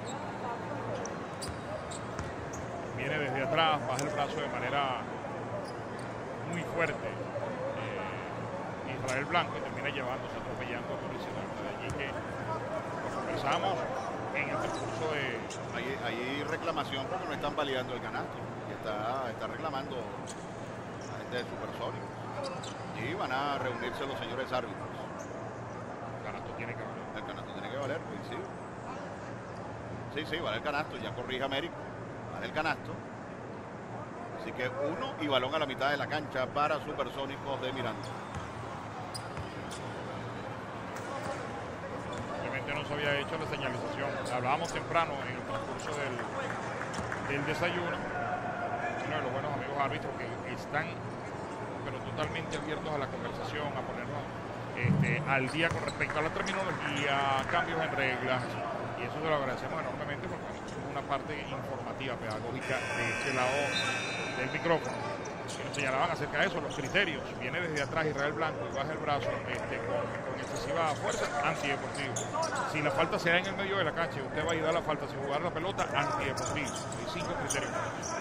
Viene desde atrás, baja el brazo de manera muy fuerte eh, Israel Blanco y termina llevándose, atropellando a Morris Sierra Alta. De allí que lo conversamos en el transcurso de... Hay, hay reclamación porque no están validando el canasto. Y está, está reclamando la gente de Supersónico. Y van a reunirse los señores árbitros. El canasto tiene que valer. El canasto tiene que valer, pues sí. Sí, sí, vale el canasto, ya corrige Américo. Vale el canasto. Así que uno y balón a la mitad de la cancha para Supersónicos de Miranda. Obviamente no se había hecho la señalización. Hablábamos temprano en el transcurso del, del desayuno. Uno de los buenos amigos árbitros que están pero totalmente abiertos a la conversación, a ponernos este, al día con respecto a la terminología, cambios en reglas, y eso se lo agradecemos enormemente porque es una parte informativa, pedagógica de este lado del micrófono. Y nos señalaban acerca de eso, los criterios. Viene desde atrás Israel Blanco y baja el brazo este, con, con excesiva fuerza, antideportivo. Si la falta se da en el medio de la cancha, usted va a ir a dar la falta sin jugar la pelota, antideportivo. Hay cinco criterios.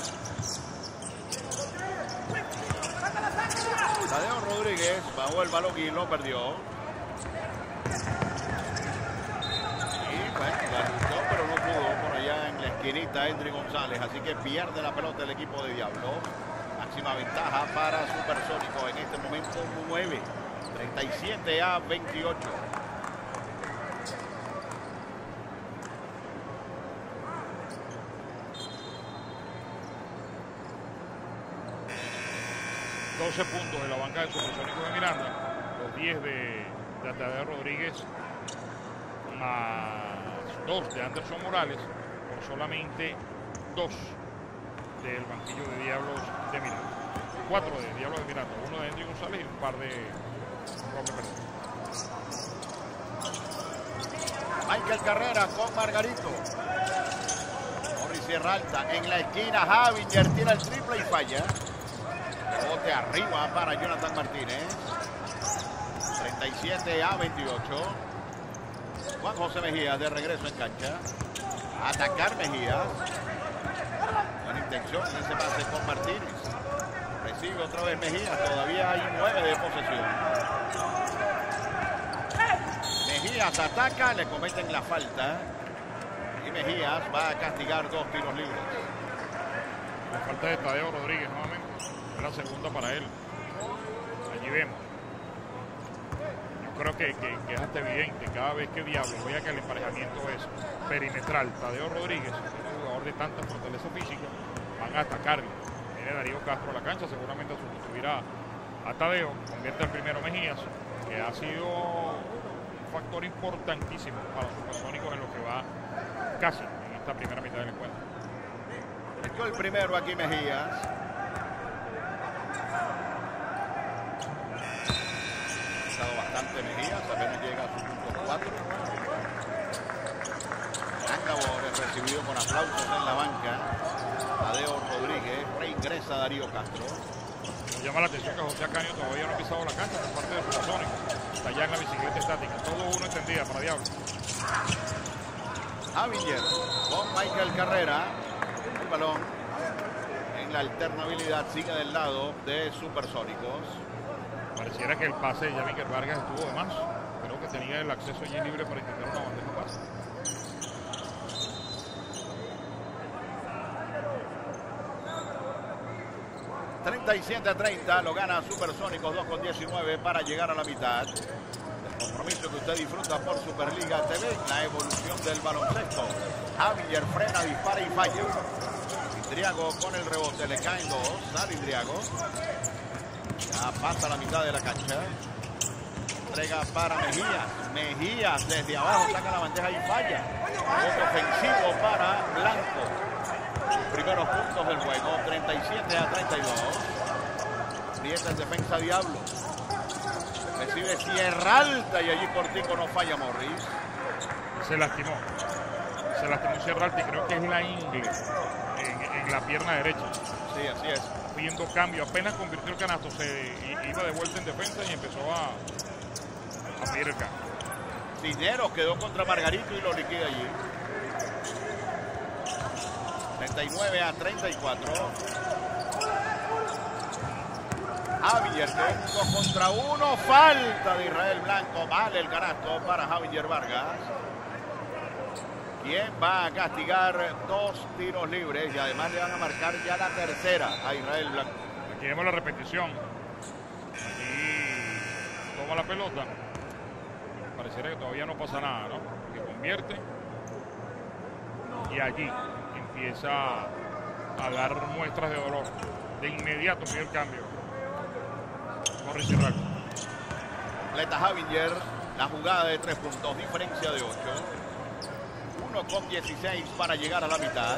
Tadeo Rodríguez bajó el balón y lo perdió. Y bueno, la luchó, pero no pudo por allá en la esquinita Endry González. Así que pierde la pelota el equipo de Diablo. Máxima ventaja para Supersónico en este momento nueve. treinta y siete a veintiocho. doce puntos de la banca de Supersónico de Miranda, los diez de, de Tadeo Rodríguez, más dos de Anderson Morales, por solamente dos del banquillo de Diablos de Miranda. Cuatro de Diablos de Miranda, uno de Endry González y un par de Roque Pérez. Michael Carrera con Margarito. Morris Sierra Alta en la esquina. Javier tira el triple y falla. Rebote arriba para Jonathan Martínez. treinta y siete a veintiocho. Juan José Mejías de regreso en cancha. A atacar Mejías. Buena intención en ese pase con Martínez. Recibe otra vez Mejías. Todavía hay nueve de posesión. Mejías ataca, le cometen la falta. Y Mejías va a castigar dos tiros libres. La falta de Tadeo Rodríguez nuevamente. Es la segunda para él. Allí vemos. Yo creo que, que, que es hasta evidente. Cada vez que Diablo vea que el emparejamiento es perimetral, Tadeo Rodríguez, un jugador de tanta fortaleza física, van a atacarle. Viene Darío Castro a la cancha, seguramente sustituirá a Tadeo. Convierte el primero Mejías, que ha sido un factor importantísimo para los Supersónicos en lo que va casi en esta primera mitad del encuentro. Metió el primero aquí Mejías. Ha estado bastante Mejías, apenas llega a su punto cuatro. Gran labor, es recibido con aplausos en la banca. Tadeo Rodríguez, reingresa Darío Castro. Nos llama la atención que José Acaño todavía no ha pisado la cancha por parte de Supersónicos. Está allá en la bicicleta estática. Todo uno extendida para Diablo. Javier con Michael Carrera. El balón en la alternabilidad sigue del lado de Supersónicos. Pareciera que el pase de Yamiker Vargas estuvo de más. Creo que tenía el acceso allí libre para intentar una bandeja pase. treinta y siete a treinta, lo gana Supersónicos, dos con diecinueve para llegar a la mitad. El compromiso que usted disfruta por Superliga T V, la evolución del baloncesto. Javier frena, dispara y falla. Indriago con el rebote, le caen dos, sale Indriago. Ya pasa la mitad de la cancha. Entrega para Mejías. Mejías desde abajo saca la bandeja y falla. Otro ofensivo para Blanco. Primeros puntos del juego, treinta y siete a treinta y dos. Rieta en defensa Diablo. Recibe Sierra Alta y allí cortico no falla Morris. Se lastimó. Se lastimó Sierra Alta y creo que es la ingle en, en la pierna derecha. Sí, así es. Pidiendo cambio. Apenas convirtió el canasto. Se iba de vuelta en defensa y empezó a, a pedir el cambio. Cisneros quedó contra Margarito y lo liquida allí. treinta y nueve a treinta y cuatro. Javier de uno contra uno. Falta de Israel Blanco. Vale el canasto para Javier Vargas. Quien va a castigar dos tiros libres y además le van a marcar ya la tercera a Israel Blanco. Aquí vemos la repetición. Aquí toma la pelota. Pareciera que todavía no pasa nada, ¿no? Que convierte. Y allí empieza a dar muestras de dolor. De inmediato pide el cambio. Morris Israel. Completa Javier la jugada de tres puntos, diferencia de ocho. uno con dieciséis para llegar a la mitad.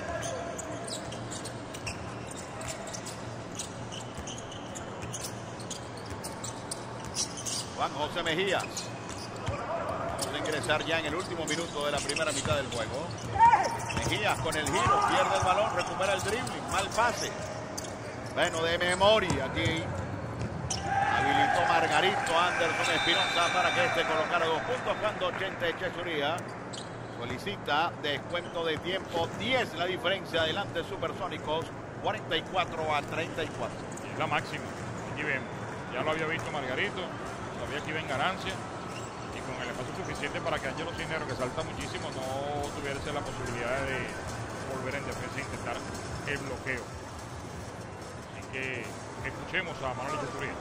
Juan José Mejías. Vamos a ingresar ya en el último minuto de la primera mitad del juego. Mejías con el giro, pierde el balón, recupera el dribbling, mal pase. Bueno, de memoria aquí habilitó Margarito Anderson Espinosa para que este colocara dos puntos cuando ochenta Echezuría solicita descuento de tiempo. Diez la diferencia adelante Supersónicos, cuarenta y cuatro a treinta y cuatro. Es la máxima. Aquí vemos. Ya lo había visto Margarito, sabía que iba en ganancia. Y con el espacio suficiente para que Ángelo Cisneros, que salta muchísimo, no tuviese la posibilidad de volver en defensa e intentar el bloqueo. Así que escuchemos a Manuel Echezuría.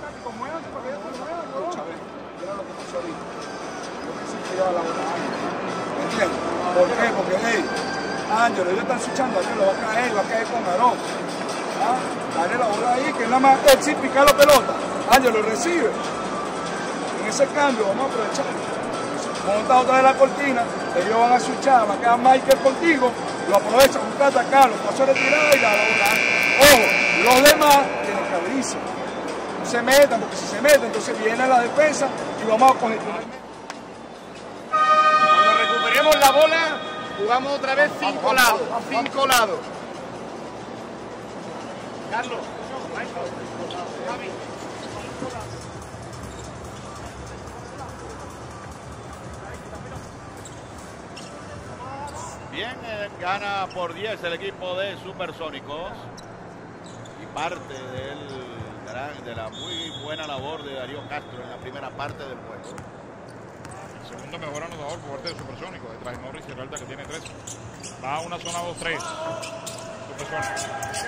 ¿Por qué? Porque, hey, Ángelo, ellos están switchando, Ángelo va a caer, va a caer con Aarón. ¿Ah? Dale la bola ahí, que nada más él sí pica la pelota. Ángelo recibe. En ese cambio vamos a aprovechar. Monta otra vez la cortina, ellos van a switchar, va a quedar Michael contigo, lo aprovecha, busca atacarlo, paso a retirar y da la bola. Ojo, los demás tienen que abrirse. No se metan, porque si se meten, entonces viene la defensa y vamos a conectar. Cuando recuperemos la bola, jugamos otra vez cinco lados, cinco lados. Carlos. Bien, eh, gana por diez el equipo de Supersónicos. Y parte del, gran- de la muy buena labor de Darío Castro en la primera parte del juego. El segundo mejor anotador por parte de Supersónico, detrás de Norris y Heralda, que tiene tres. Va a una zona dos tres. Supersónico.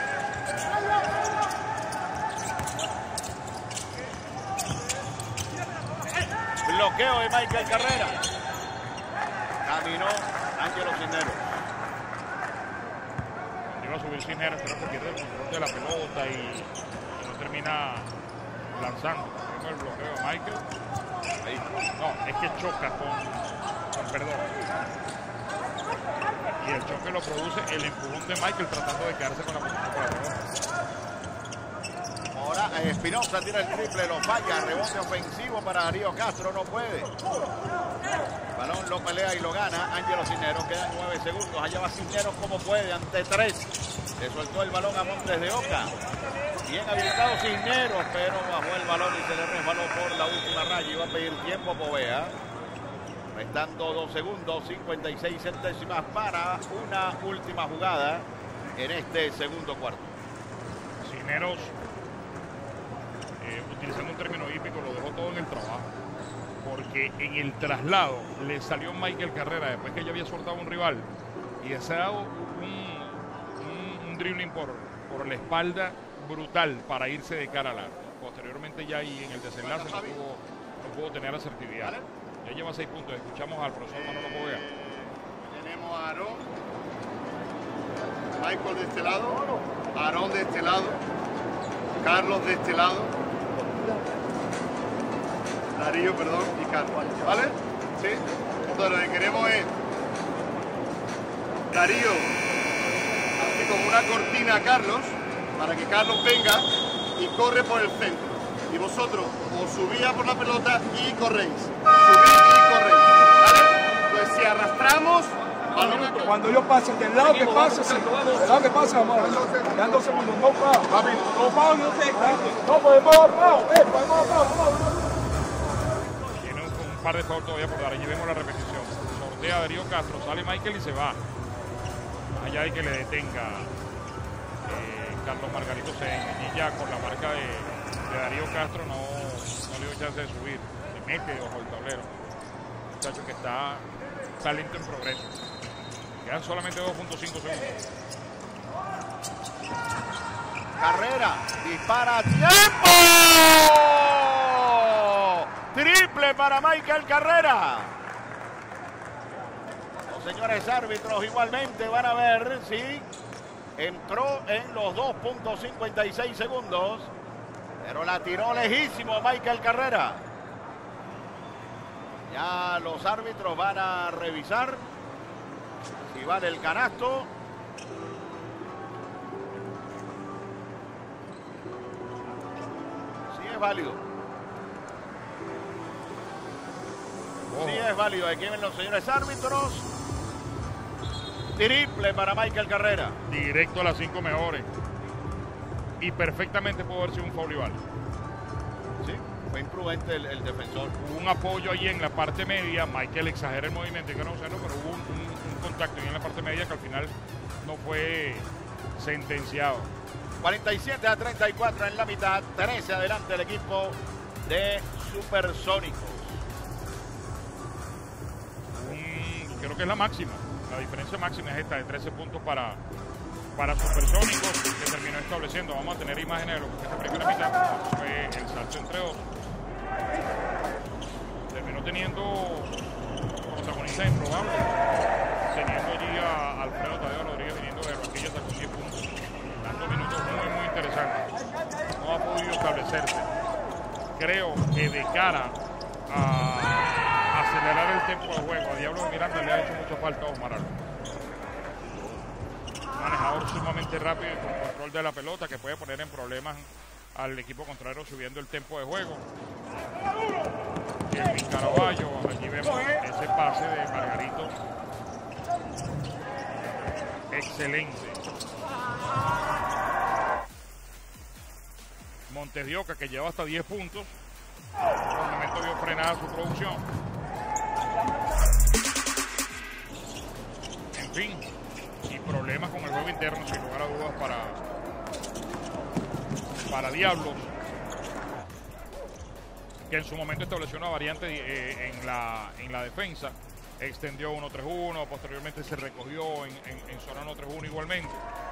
Bloqueo de Michael Carrera. Caminó Ángelo Cisneros. Iba a subir Cisneros, creo que pierde el control de la pelota y, y no termina lanzando. Vemos el bloqueo de Michael. Ahí. No, es que choca con, con perdón. Y el choque lo produce el empujón de Michael tratando de quedarse con la posición para la pelota. Ahora eh, Espinosa tira el triple, lo falla. Rebote ofensivo para Darío Castro, no puede. El balón lo pelea y lo gana Ángelo Cisneros. Quedan nueve segundos. Allá va Cisneros como puede, ante tres. Le soltó el balón a Montes de Oca. Bien habilitado Cisneros, pero bajó el balón y se le resbaló por la última raya. Iba a pedir tiempo Povea. Restando dos segundos, cincuenta y seis centésimas para una última jugada en este segundo cuarto. Cisneros, eh, utilizando un término hípico, lo dejó todo en el trabajo. Porque en el traslado le salió Michael Carrera después que ya había soltado un rival y se ha dado un, un, un dribbling por, por la espalda brutal para irse de cara al arco. Posteriormente ya ahí en el desenlace no pudo, no pudo tener asertividad. Ya lleva seis puntos. Escuchamos al profesor Manolo Povea. Tenemos a Aarón, Michael de este lado, Aarón de este lado, Carlos de este lado, Darío, perdón, y Carlos, ¿vale? Sí. Entonces lo que queremos es Darío, así como una cortina a Carlos, para que Carlos venga y corre por el centro. Y vosotros os subís a por la pelota y corréis. Subís y corréis, ¿vale? Pues si arrastramos, balón a- Cuando yo pase, del lado que pase, sí. Del lado que pase, vamos. Quedan dos segundos, no pa. No pa, no sé. No podemos abajo, eh, podemos abajo. Tiene un, un par de favor todavía por dar. Allí vemos la repetición. Sortea Darío Castro, sale Michael y se va. Más allá de que le detenga eh, Carlos Margarito Cedeño. Y ya con la marca de, de Darío Castro no, no le dio chance de subir. Se mete bajo el tablero. Un muchacho que está, está lento en progreso. Quedan solamente dos punto cinco segundos. Carrera, dispara a tiempo. Triple para Michael Carrera. Los señores árbitros igualmente van a ver si entró en los dos punto cincuenta y seis segundos. Pero la tiró lejísimo Michael Carrera. Ya los árbitros van a revisar si vale el canasto. Sí es válido. Oh. Sí es válido. Aquí ven los señores árbitros. Triple para Michael Carrera. Directo a las cinco mejores. Y perfectamente pudo haber sido un foul rival. Sí, fue imprudente el, el defensor. Hubo un apoyo ahí en la parte media. Michael exagera el movimiento y que no usarlo, pero hubo un, un, un contacto ahí en la parte media que al final no fue sentenciado. cuarenta y siete a treinta y cuatro en la mitad. trece adelante el equipo de Supersónicos. Un, creo que es la máxima. La diferencia máxima es esta de trece puntos para, para Supersónicos, que terminó estableciendo. Vamos a tener imágenes de lo que fue esta primera mitad. Fue el salto entre dos. Terminó teniendo protagonistas improbables. Teniendo allí a Alfredo Tadeo Rodríguez viniendo de Barranquilla hasta con diez puntos. Dando minutos muy, muy interesantes. No ha podido establecerse. Creo que de cara a acelerar el tiempo de juego a Diablo de Miranda le ha hecho mucha falta a Omar Alba. Manejador sumamente rápido y con control de la pelota que puede poner en problemas al equipo contrario subiendo el tiempo de juego. Kevin Caraballo, allí vemos ese pase de Margarito. Excelente. Montes de Oca, que lleva hasta diez puntos, por el momento vio frenada su producción. En fin, y problemas con el juego interno, sin lugar a dudas, para, para Diablos, que en su momento estableció una variante eh, en, la, en la defensa, extendió uno tres uno, posteriormente se recogió en, en, en zona uno tres uno igualmente.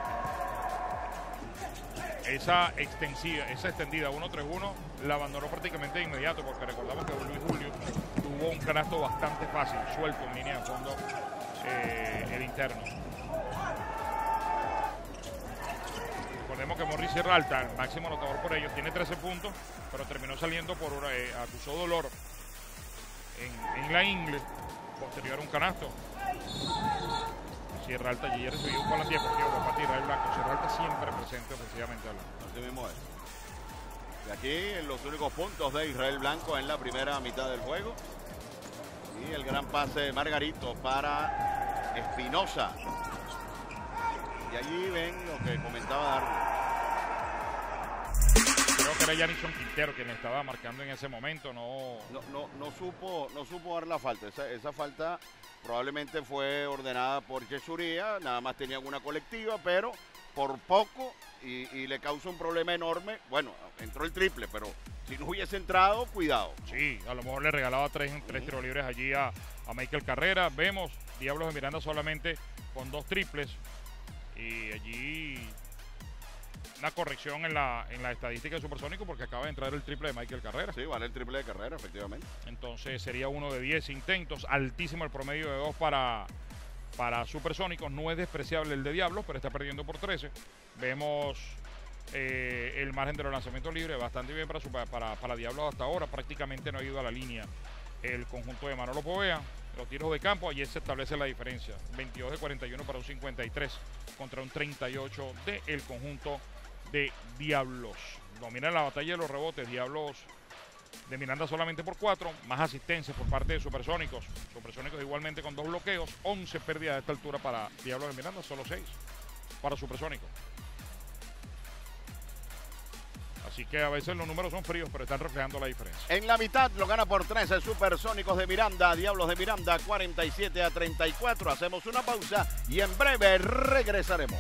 Esa extensiva, esa extendida uno tres uno la abandonó prácticamente de inmediato, porque recordamos que Luis Julio tuvo un canasto bastante fácil, suelto en línea de fondo eh, el interno. Recordemos que Morris Sierralta, el máximo anotador por ellos, tiene trece puntos, pero terminó saliendo por una, eh, acusó dolor en, en la ingle, posterior a un canasto. Sierralta allí recibió un volante deportivo por parte de Israel Blanco. Sierralta siempre presente ofensivamente hablando. Así mismo es. Y aquí los únicos puntos de Israel Blanco en la primera mitad del juego. Y el gran pase de Margarito para Espinosa. Y allí ven lo que comentaba Darwin. Creo que era Yanison Quintero quien estaba marcando en ese momento. No, no, no, no, supo, no supo dar la falta. Esa, esa falta probablemente fue ordenada por Chesuría. Nada más tenían una colectiva, pero por poco y, y le causó un problema enorme. Bueno, entró el triple, pero si no hubiese entrado, cuidado. Sí, a lo mejor le regalaba tres, tres tiros libres allí a, a Michael Carrera. Vemos Diablos de Miranda solamente con dos triples. Y allí una corrección en la, en la estadística de Supersónico, porque acaba de entrar el triple de Michael Carrera. Sí, vale el triple de Carrera, efectivamente. Entonces sería uno de diez intentos, altísimo el promedio de dos para, para Supersónicos. No es despreciable el de Diablos, pero está perdiendo por trece. Vemos eh, el margen de los lanzamientos libres bastante bien para, para, para Diablos hasta ahora. Prácticamente no ha ido a la línea el conjunto de Manolo Povea. Los tiros de campo, ayer se establece la diferencia. veintidós de cuarenta y uno para un cincuenta y tres contra un treinta y ocho del conjunto de Diablos. Domina la batalla de los rebotes. Diablos de Miranda solamente por cuatro. Más asistencias por parte de Supersónicos. Supersónicos igualmente con dos bloqueos. once pérdidas a esta altura para Diablos de Miranda. Solo seis para Supersónicos. Así que a veces los números son fríos, pero están reflejando la diferencia. En la mitad lo gana por trece Supersónicos de Miranda. Diablos de Miranda cuarenta y siete a treinta y cuatro. Hacemos una pausa y en breve regresaremos.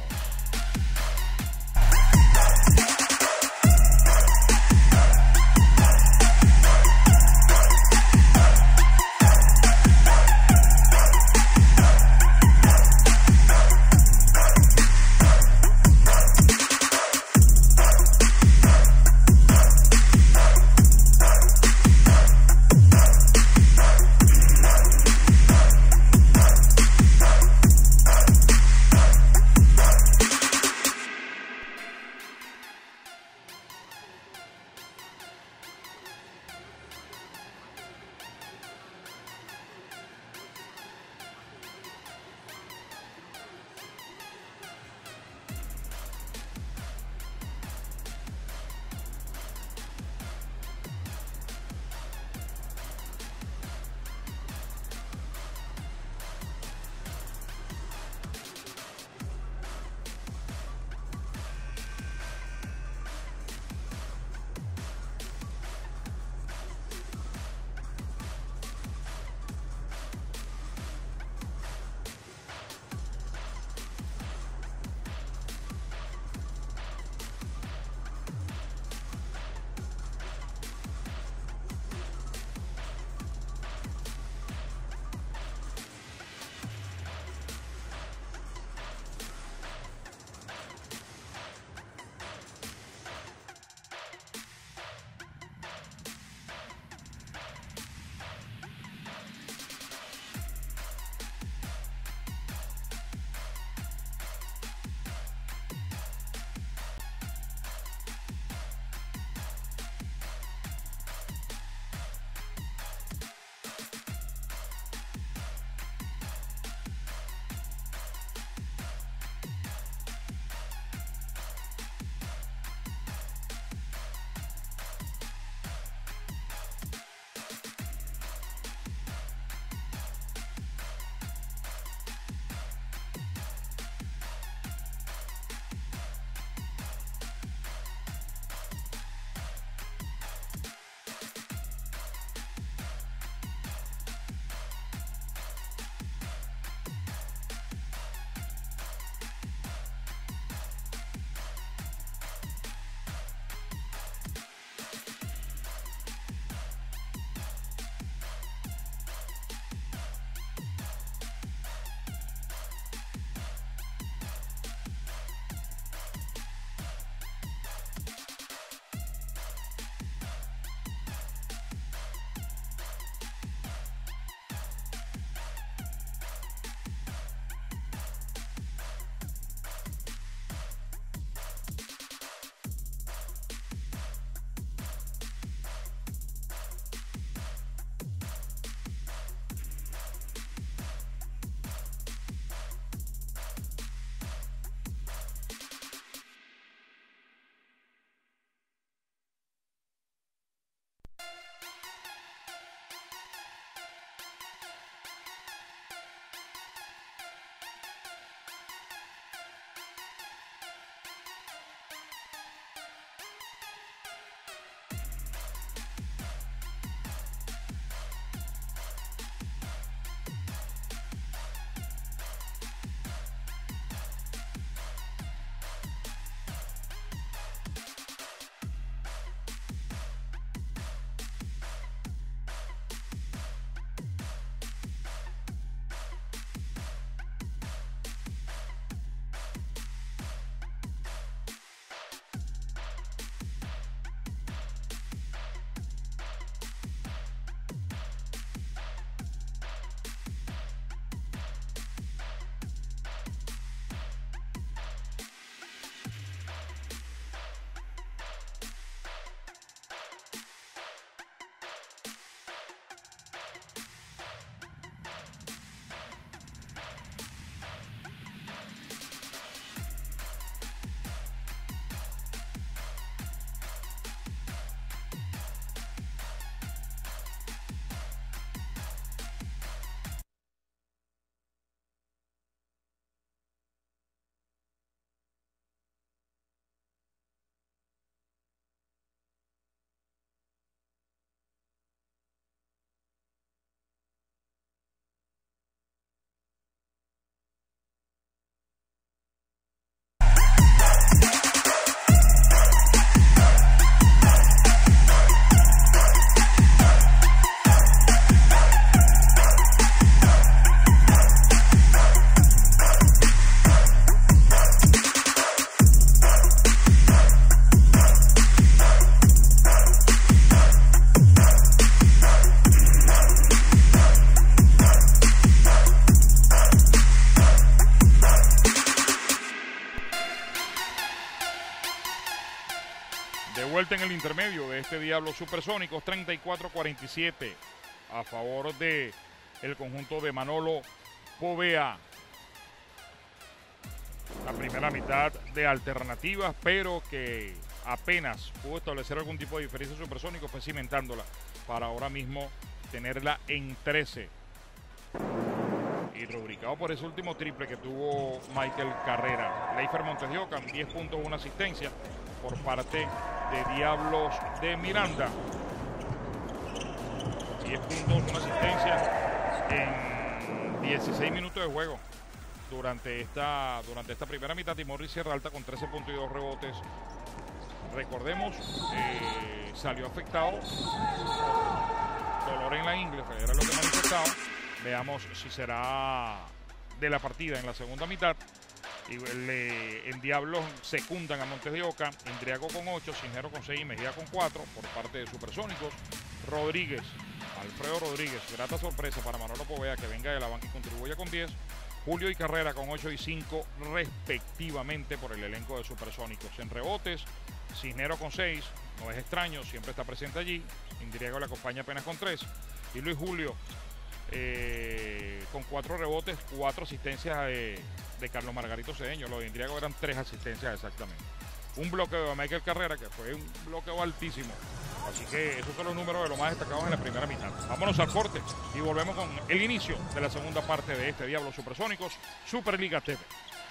vuelta en el intermedio de este Diablo Supersónicos, treinta y cuatro a cuarenta y siete a favor de el conjunto de Manolo Povea. La primera mitad de alternativas, pero que apenas pudo establecer algún tipo de diferencia Supersónicos, fue cimentándola para ahora mismo tenerla en trece. Y rubricado por ese último triple que tuvo Michael Carrera. Leifer Montes de Oca, diez puntos, una asistencia por parte de Diablos de Miranda. diez puntos, una asistencia en dieciséis minutos de juego durante esta, durante esta primera mitad. Y Morris Sierra Alta con trece puntos y dos rebotes. Recordemos, eh, salió afectado, dolor en la ingle, era lo que manifestaba. Veamos si será de la partida en la segunda mitad. Y le, en Diablos secundan a Montes de Oca, Indriago con ocho, Cisnero con seis y Mejía con cuatro por parte de Supersónicos. Rodríguez, Alfredo Rodríguez, grata sorpresa para Manolo Povea, que venga de la banca y contribuya con diez. Julio y Carrera con ocho y cinco respectivamente por el elenco de Supersónicos. En rebotes, Cisnero con seis, no es extraño, siempre está presente allí. Indriago le acompaña apenas con tres. Y Luis Julio eh, con cuatro rebotes, cuatro asistencias de, de Carlos Margarito Cedeño. Los de Indriago eran tres asistencias exactamente. Un bloqueo de Michael Carrera, que fue un bloqueo altísimo. Así que esos son los números de lo más destacados en la primera mitad. Vámonos al corte y volvemos con el inicio de la segunda parte de este Diablo Supersónicos Superliga T V.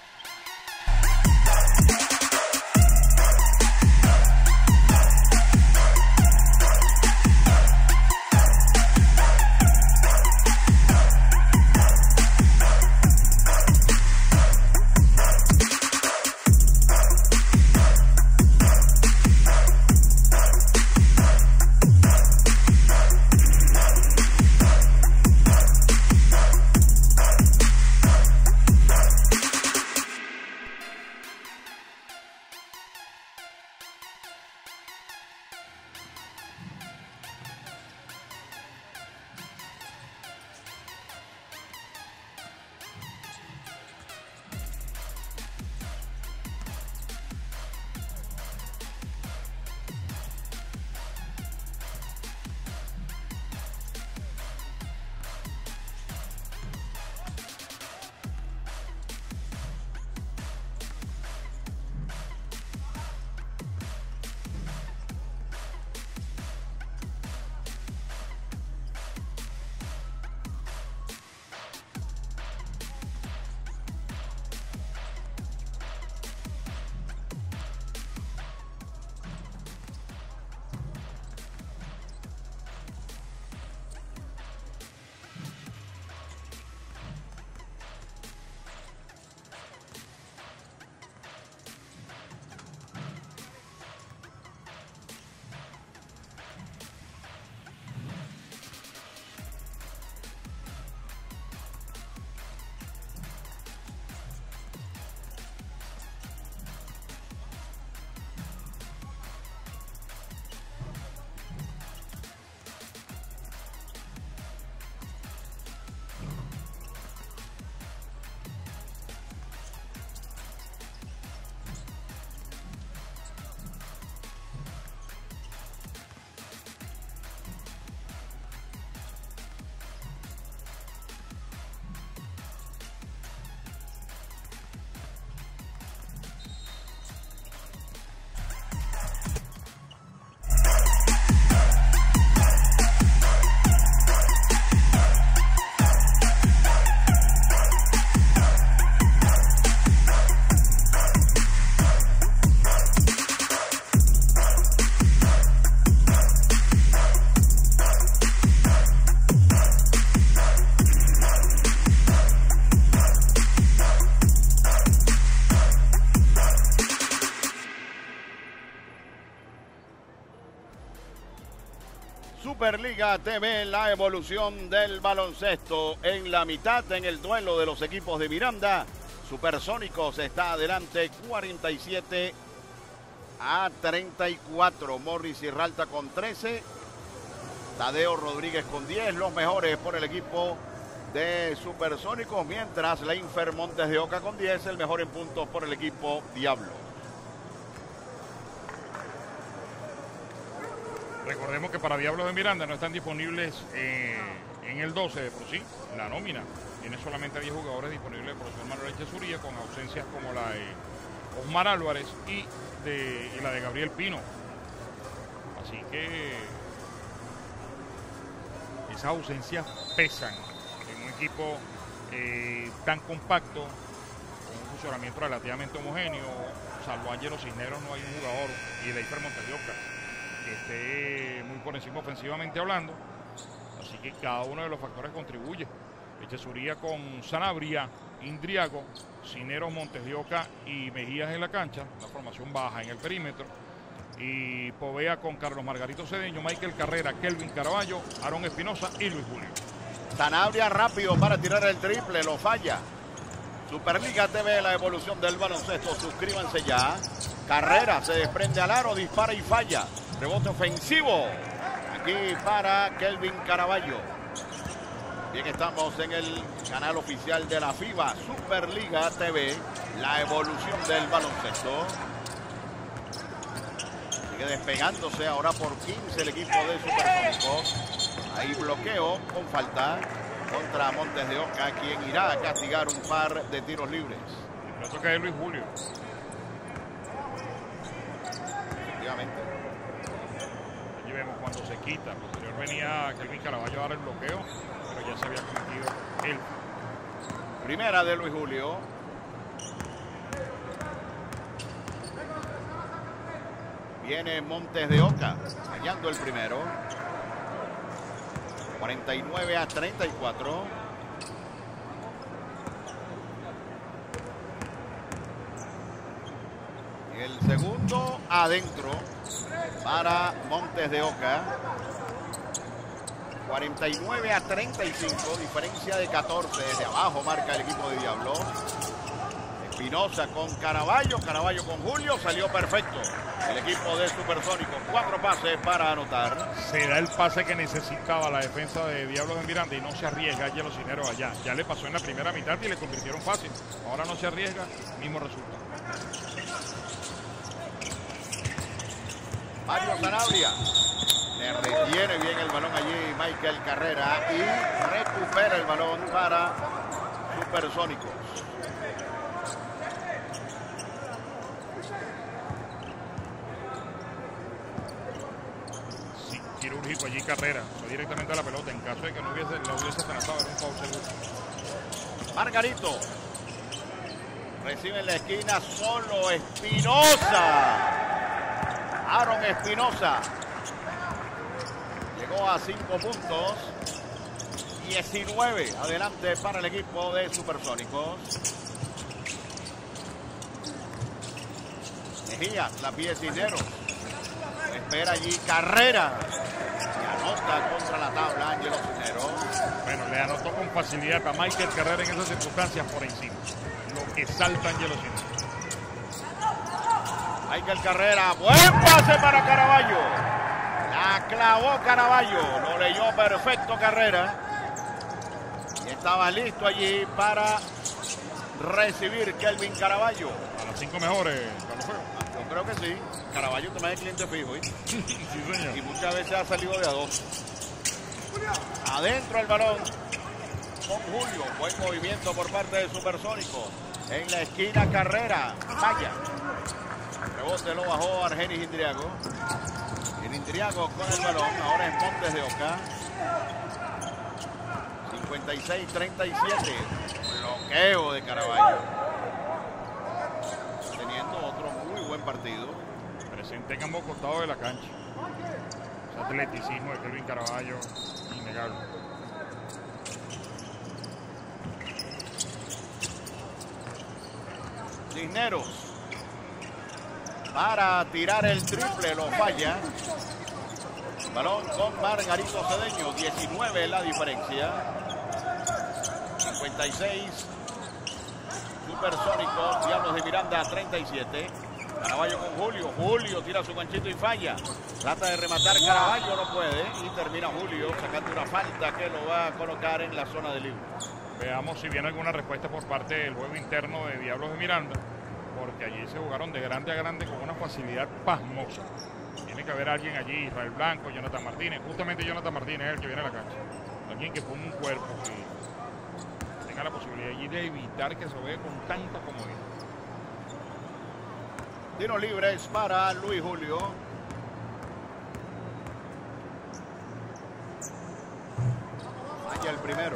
Superliga T V, la evolución del baloncesto en la mitad en el duelo de los equipos de Miranda. Supersónicos está adelante cuarenta y siete a treinta y cuatro. Morris Sierra Alta con trece. Tadeo Rodríguez con diez. Los mejores por el equipo de Supersónicos. Mientras Leifer Montes de Oca con diez. El mejor en puntos por el equipo Diablo. Recordemos que para Diablos de Miranda no están disponibles eh, en el doce de por sí. La nómina tiene solamente diez jugadores disponibles del profesor Manuel Echeverría, con ausencias como la de Osmar Álvarez y, de, y la de Gabriel Pino. Así que esas ausencias pesan en un equipo eh, tan compacto, con un funcionamiento relativamente homogéneo. Salvo Ángelo Cisneros no hay un jugador, y Leifer Montes de Oca que esté muy por encima ofensivamente hablando. Así que cada uno de los factores contribuye. Echeverría con Sanabria, Indriago, Cisneros, Montes de Oca y Mejías en la cancha, una formación baja en el perímetro. Y Povea con Carlos Margarito Cedeño, Michael Carrera, Kelvin Caraballo, Aarón Espinosa y Luis Julio. Sanabria rápido para tirar el triple, lo falla. Superliga T V, la evolución del baloncesto. Suscríbanse ya. Carrera se desprende al aro, dispara y falla. Rebote ofensivo aquí para Kelvin Caraballo. Bien, estamos en el canal oficial de la FIBA Superliga T V, la evolución del baloncesto. Sigue despegándose ahora por quince el equipo de Supersónicos. Ahí bloqueo con falta contra Montes de Oca, quien irá a castigar un par de tiros libres. Le toca a Luis Julio. Efectivamente. Allí vemos cuando se quita. Posterior venía Kelvin Caraballo a dar el bloqueo, pero ya se había cometido él. Primera de Luis Julio. Viene Montes de Oca, fallando el primero. cuarenta y nueve a treinta y cuatro. El segundo adentro para Montes de Oca. cuarenta y nueve a treinta y cinco, diferencia de catorce. Desde abajo marca el equipo de Diablo. Espinosa con Caraballo, Caraballo con Julio, salió perfecto el equipo de Supersónicos. Cuatro pases para anotar. Será el pase que necesitaba la defensa de Diablos de Miranda y no se arriesga Ángelo Cisneros allá. Ya le pasó en la primera mitad y le convirtieron fácil. Ahora no se arriesga, mismo resultado. Mario Sanabria le retiene bien el balón allí Michael Carrera y recupera el balón para Supersónicos. Sí, quirúrgico allí Carrera, fue directamente a la pelota. En caso de que no hubiese, no hubiese penalizado, era un foul seguro. Margarito recibe en la esquina solo Espinosa. Aaron Espinosa llegó a cinco puntos. diecinueve adelante para el equipo de Supersónicos. Mejías, la pie Cisneros. Espera allí Carrera. Y anota contra la tabla Ángelo Cisneros. Bueno, le anotó con facilidad a Michael Carrera en esas circunstancias por encima. Lo que salta Ángelo Cisneros. Michael Carrera, buen pase para Caraballo. La clavó Caraballo, lo leyó perfecto Carrera. Y estaba listo allí para recibir Kelvin Caraballo. A las cinco mejores, Carlos Fuego. Yo creo que sí. Caraballo también es cliente fijo, ¿eh? Sí, señor. Y muchas veces ha salido de a dos. Adentro el balón con Julio. Buen movimiento por parte de Supersónicos. En la esquina Carrera, falla. Rebote lo bajó Argenis Indriago. El Indriago con el balón. Ahora es Montes de Oca. cincuenta y seis treinta y siete. Bloqueo de Caraballo. Teniendo otro muy buen partido. Presente en ambos costados de la cancha. Ese atleticismo de Kelvin Caraballo, innegable. Cisneros para tirar el triple, lo falla. Balón con Margarito Cedeño, diecinueve la diferencia. cincuenta y seis Supersónicos, Diablos de Miranda treinta y siete. Caraballo con Julio, Julio tira su ganchito y falla. Trata de rematar Caraballo, no puede. Y termina Julio sacando una falta que lo va a colocar en la zona de libre. Veamos si viene alguna respuesta por parte del juego interno de Diablos de Miranda, porque allí se jugaron de grande a grande con una facilidad pasmosa. Tiene que haber alguien allí, Israel Blanco, Jonathan Martínez. Justamente Jonathan Martínez es el que viene a la cancha. Alguien que ponga un cuerpo que tenga la posibilidad allí de evitar que se juegue con tanta comodidad. Tiros libres para Luis Julio. Falla el primero.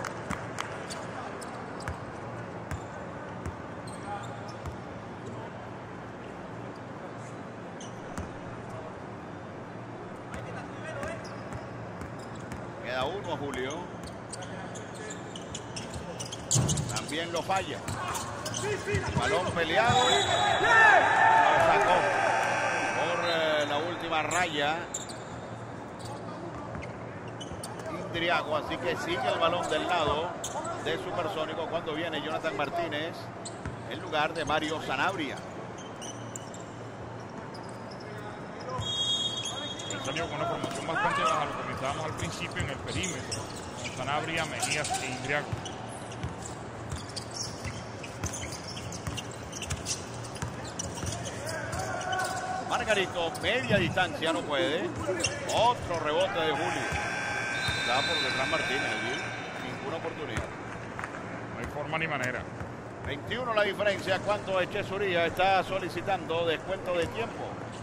Queda uno, Julio. También lo falla. Balón peleado. Lo sacó por eh, la última raya. Indriago, así que sigue el balón del lado de Supersónico cuando viene Jonathan Martínez en lugar de Mario Sanabria. Salió con una formación bastante baja, lo comentábamos al principio en el perímetro, con Sanabria, Mejías e Indriago. Margarito, media distancia, no puede. Otro rebote de Julio. Está por detrás Martínez allí. Ninguna oportunidad. No hay forma ni manera. veintiuno la diferencia cuando Echezuría está solicitando descuento de tiempo.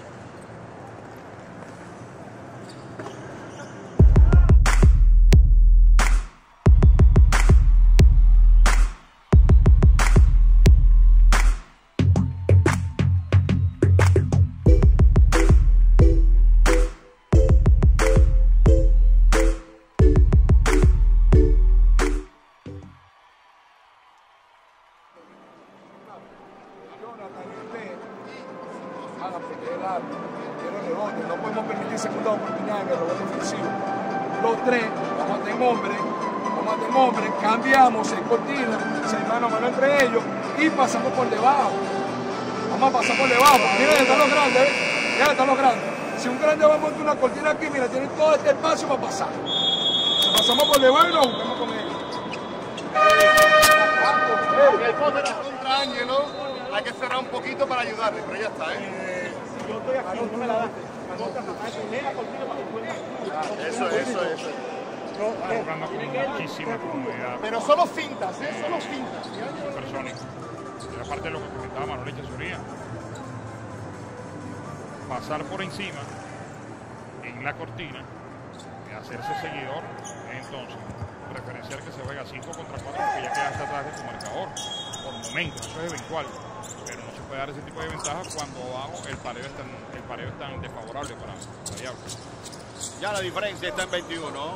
No podemos permitir segunda oportunidad en el rebote ofensivo. Los tres, vamos a tener hombre, vamos a tener hombre, cambiamos en cortina, se mano a mano entre ellos y pasamos por debajo. Vamos a pasar por debajo. Miren, están los grandes, ¿eh? Ya están los grandes. Si un grande va a montar una cortina aquí, mira, tiene todo este espacio para pasar. Si pasamos por debajo y nos juntamos con ellos. El poste era contra Ángelo, hay que cerrar un poquito para ayudarle, pero ya está, ¿eh? Yo estoy aquí, no me la das. Eso, eso, eso. Está jugando con muchísima comodidad. Pero solo fintas, ¿eh? Solo fintas. Supersónico. Y aparte de lo que comentaba Manuel Echezuría, pasar por encima en la cortina y hacerse seguidor, entonces preferenciar que se juega cinco contra cuatro porque ya quedaste atrás de tu marcador por momentos, eso es eventual, pero no se puede dar ese tipo de ventaja cuando abajo el pareo es tan, el pareo es tan desfavorable para la Diablo. Ya la diferencia está en veintiuno.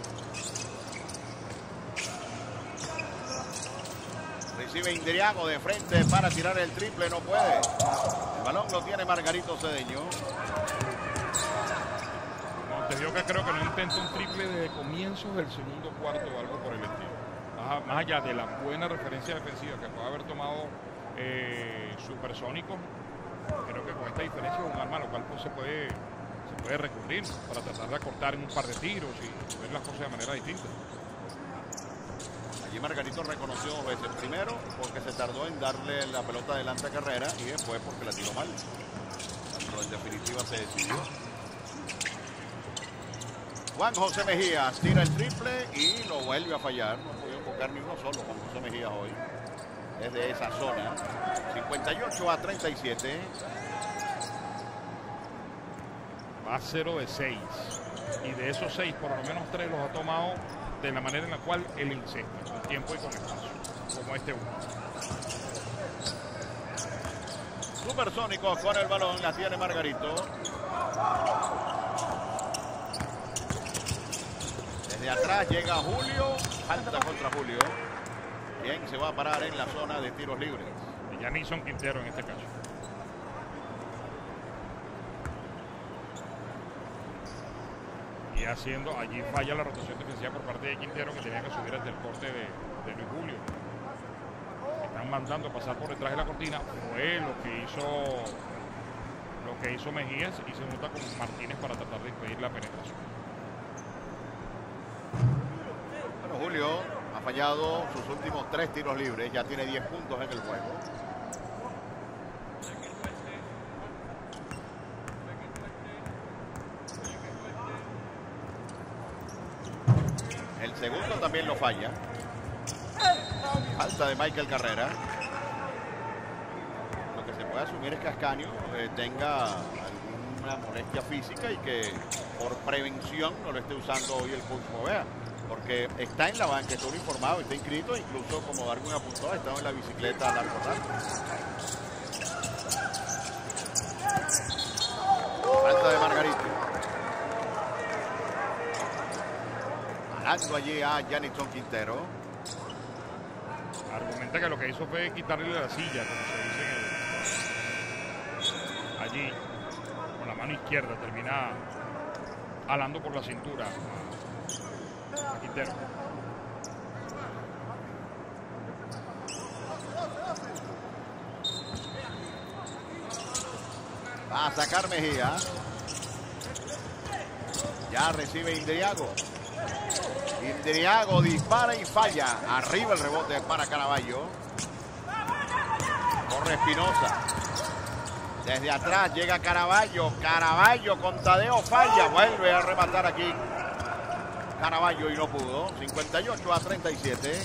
Recibe Indriago de frente para tirar el triple, no puede. El balón lo tiene Margarito Cedeño. Montevideo creo que no intenta un triple desde comienzos del segundo cuarto o algo por el estilo. Más, más allá de la buena referencia defensiva que puede haber tomado eh, Supersónico, creo que con esta diferencia es un arma a lo cual pues, se puede se puede recurrir para tratar de acortar en un par de tiros y ver las cosas de manera distinta. Allí Margarito reconoció dos veces. Primero porque se tardó en darle la pelota adelante a Carrera y después porque la tiró mal. Pero en definitiva se decidió. Juan José Mejías tira el triple y lo vuelve a fallar. No ha podido enfocar ni uno solo Juan José Mejías hoy. Desde esa zona. cincuenta y ocho a treinta y siete. Va cero de seis. Y de esos seis, por lo menos tres los ha tomado de la manera en la cual él incesta, con tiempo y con espacio, como este uno. Supersónico con el balón, la tiene Margarito. Desde atrás llega Julio, falta contra Julio. Bien, se va a parar en la zona de tiros libres. Y ya Nilson Quintero en este caso. Y haciendo, allí falla la rotación defensiva por parte de Quintero, que tenía que subir desde el corte de, de Luis Julio. Están mandando a pasar por detrás de la cortina. Fue lo que hizo lo que hizo Mejías y se junta con Martínez para tratar de impedir la penetración. Bueno, Julio ha fallado sus últimos tres tiros libres, ya tiene diez puntos en el juego. segundo también lo falla. Falta de Michael Carrera. Lo que se puede asumir es que Ascanio eh, tenga alguna molestia física y que por prevención no lo esté usando hoy el coach Movea, porque está en la banca, está uniformado, está inscrito, incluso como Darwin apuntó, ha estado en la bicicleta a largo rato. Falta de Margarito. Parando allí a Janison Quintero. Argumenta que lo que hizo fue quitarle la silla, como se dice en el... allí, con la mano izquierda, termina jalando por la cintura a, a Quintero. Va a sacar Mejía. Ya recibe Indriago. Indriago dispara y falla. Arriba el rebote para Caraballo. Corre Espinosa. Desde atrás llega Caraballo. Caraballo con Tadeo falla. Vuelve a rematar aquí Caraballo y no pudo. cincuenta y ocho a treinta y siete.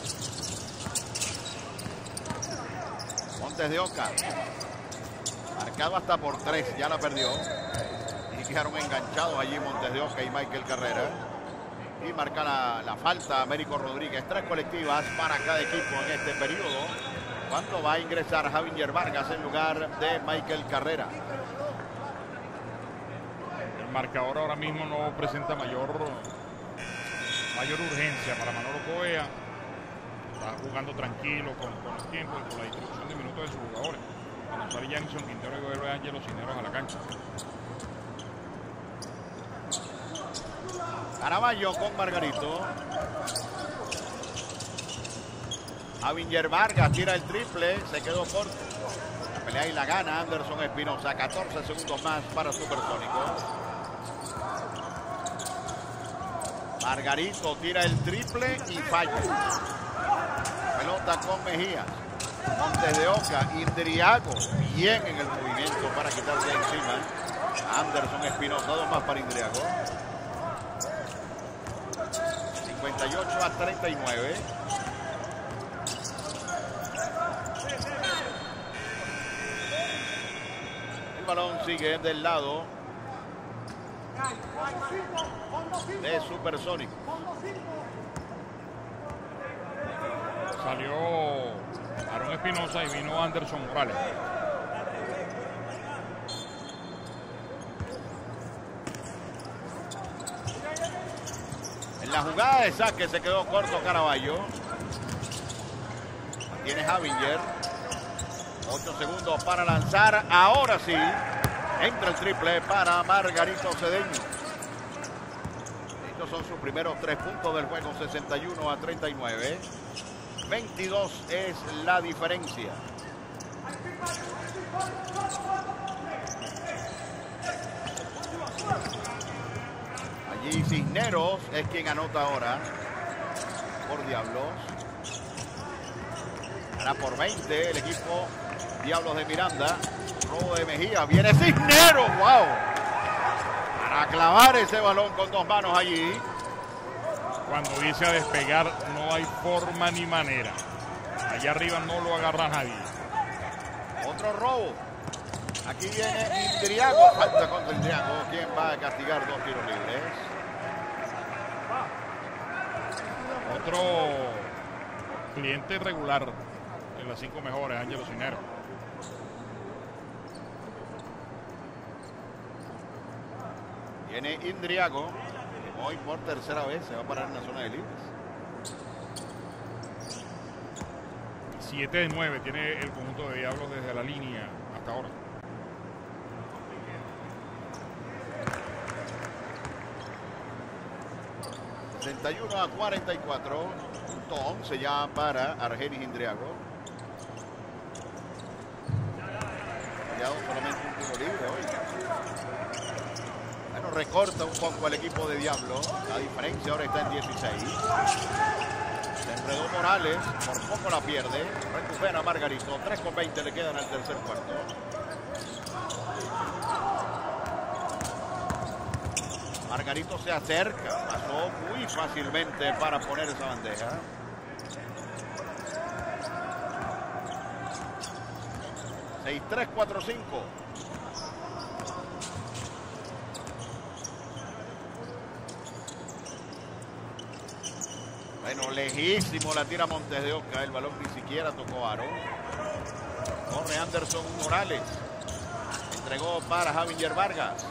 Montes de Oca. Marcado hasta por tres. Ya la perdió. Y quedaron enganchados allí Montes de Oca y Michael Carrera. Y marca la, la falta Américo Rodríguez. Tres colectivas para cada equipo en este periodo. ¿Cuándo va a ingresar Javier Vargas en lugar de Michael Carrera? El marcador ahora mismo no presenta mayor, mayor urgencia para Manolo Coea. Está jugando tranquilo con, con el tiempo y con la distribución de minutos de sus jugadores. Cuando sale Janson Quintero y vuelve Ángelo Cineros a la cancha. Caraballo con Margarito. Javier Vargas tira el triple, se quedó corto. La pelea y la gana Anderson Espinosa. catorce segundos más para Supersónico. Margarito tira el triple y falla. Pelota con Mejías. Montes de Oca, Indriago, bien en el movimiento para quitarse encima. Anderson Espinosa, dos más para Indriago. cincuenta y ocho a treinta y nueve. El balón sigue del lado de Supersónico. Salió Aaron Espinosa y vino Anderson Morales. En la jugada de saque se quedó corto Caraballo. Tiene Javier. ocho segundos para lanzar. Ahora sí. Entra el triple para Margarito Cedeño. Estos son sus primeros tres puntos del juego. sesenta y uno a treinta y nueve. veintidós es la diferencia. Allí Cisneros es quien anota ahora por Diablos. Gana por veinte el equipo Diablos de Miranda. Robo de Mejía. Viene Cisneros. ¡Wow! Para clavar ese balón con dos manos allí. Cuando dice a despegar, no hay forma ni manera. Allá arriba no lo agarra nadie. Otro robo. Aquí viene Indriago. Falta contra Indriago. ¿Quién va a castigar dos tiros libres? Otro cliente regular en las cinco mejores, Ángelo Cineros. Viene Indriago. Hoy por tercera vez se va a parar en la zona de libres. siete de nueve tiene el conjunto de Diablos desde la línea hasta ahora. sesenta y uno a cuarenta y cuatro. Punto once ya para Argenis Indriago. Fallado solamente un tiro libre hoy. Bueno, recorta un poco el equipo de Diablo. La diferencia ahora está en dieciséis. Se enredó Morales, por poco la pierde. Recupera Margarito. tres con veinte le quedan al tercer cuarto. Margarito se acerca, pasó muy fácilmente para poner esa bandeja. seis tres cuatro cinco. Bueno, lejísimo la tira Montes de Oca. El balón ni siquiera tocó aro. Corre Anderson Morales. Entregó para Javier Vargas.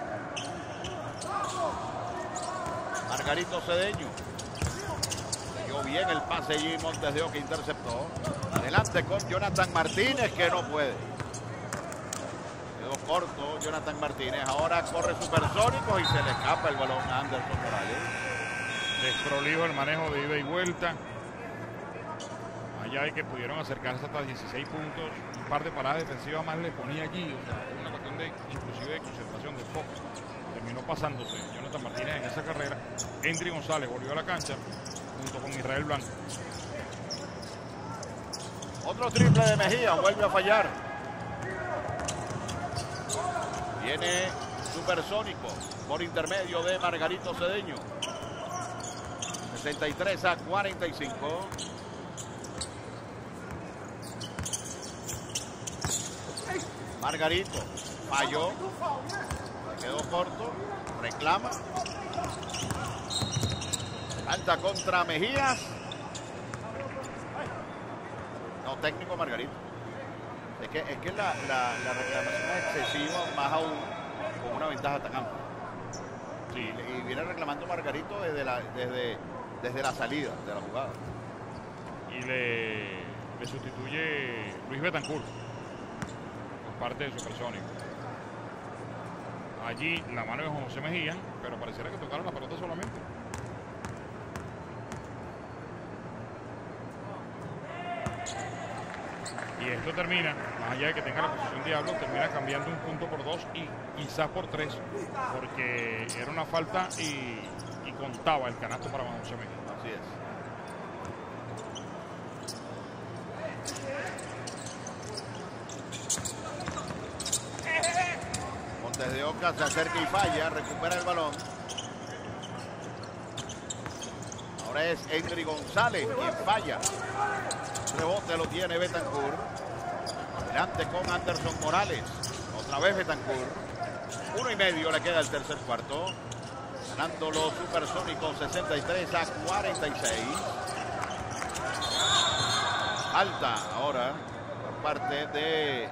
Margarito Cedeño. Dio bien el pase allí. Montes de Oca interceptó. Adelante con Jonathan Martínez, que no puede. Quedó corto Jonathan Martínez. Ahora corre Supersónico y se le escapa el balón a Anderson Morales. Desprolijo el manejo de ida y vuelta. Allá hay que pudieron acercarse hasta dieciséis puntos. Un par de paradas defensivas más le ponía allí. O sea, una cuestión de inclusive de concentración, de foco. Terminó pasándose Jonathan Martínez en esa carrera. Endry González volvió a la cancha junto con Israel Blanco. Otro triple de Mejía, vuelve a fallar. Viene Supersónico por intermedio de Margarito Cedeño. sesenta y tres a cuarenta y cinco. Margarito falló, se quedó corto, reclama. Alta contra Mejías. No, técnico Margarito. Es que, es que la, la, la reclamación es excesiva, más aún con una ventaja atacante. Sí, y viene reclamando Margarito desde la, desde, desde la salida de la jugada. Y le, le sustituye Luis Betancourt por parte de Supersónico. Allí la mano de José Mejía, pero pareciera que tocaron la pelota solamente. Y esto termina, más allá de que tenga la posición Diablo, termina cambiando un punto por dos y quizás por tres, porque era una falta y, y contaba el canasto para José Mejía. Así es. Montes de Oca se acerca y falla, recupera el balón. Ahora es Endry González quien falla. Rebote lo tiene Betancourt. Adelante con Anderson Morales. Otra vez Betancourt. Uno y medio le queda el tercer cuarto. Ganando los Supersónicos sesenta y tres a cuarenta y seis. Alta ahora por parte de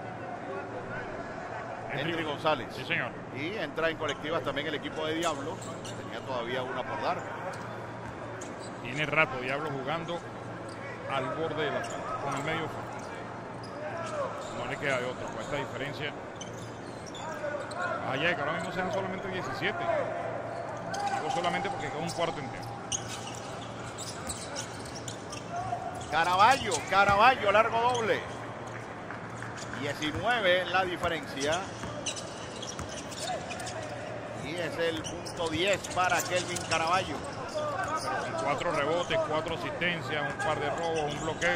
Endry González. Sí, señor. Y entra en colectivas también el equipo de Diablo. Tenía todavía una por dar. Tiene rato Diablo jugando al borde de la cancha, con el medio. No le queda de otro con esta diferencia. Allá que ahora mismo sean solamente diecisiete. Digo solamente porque queda un cuarto entero. Caraballo, Caraballo, largo doble. diecinueve la diferencia. Y es el punto diez para Kelvin Caraballo. Con cuatro rebotes, cuatro asistencias, un par de robos, un bloqueo.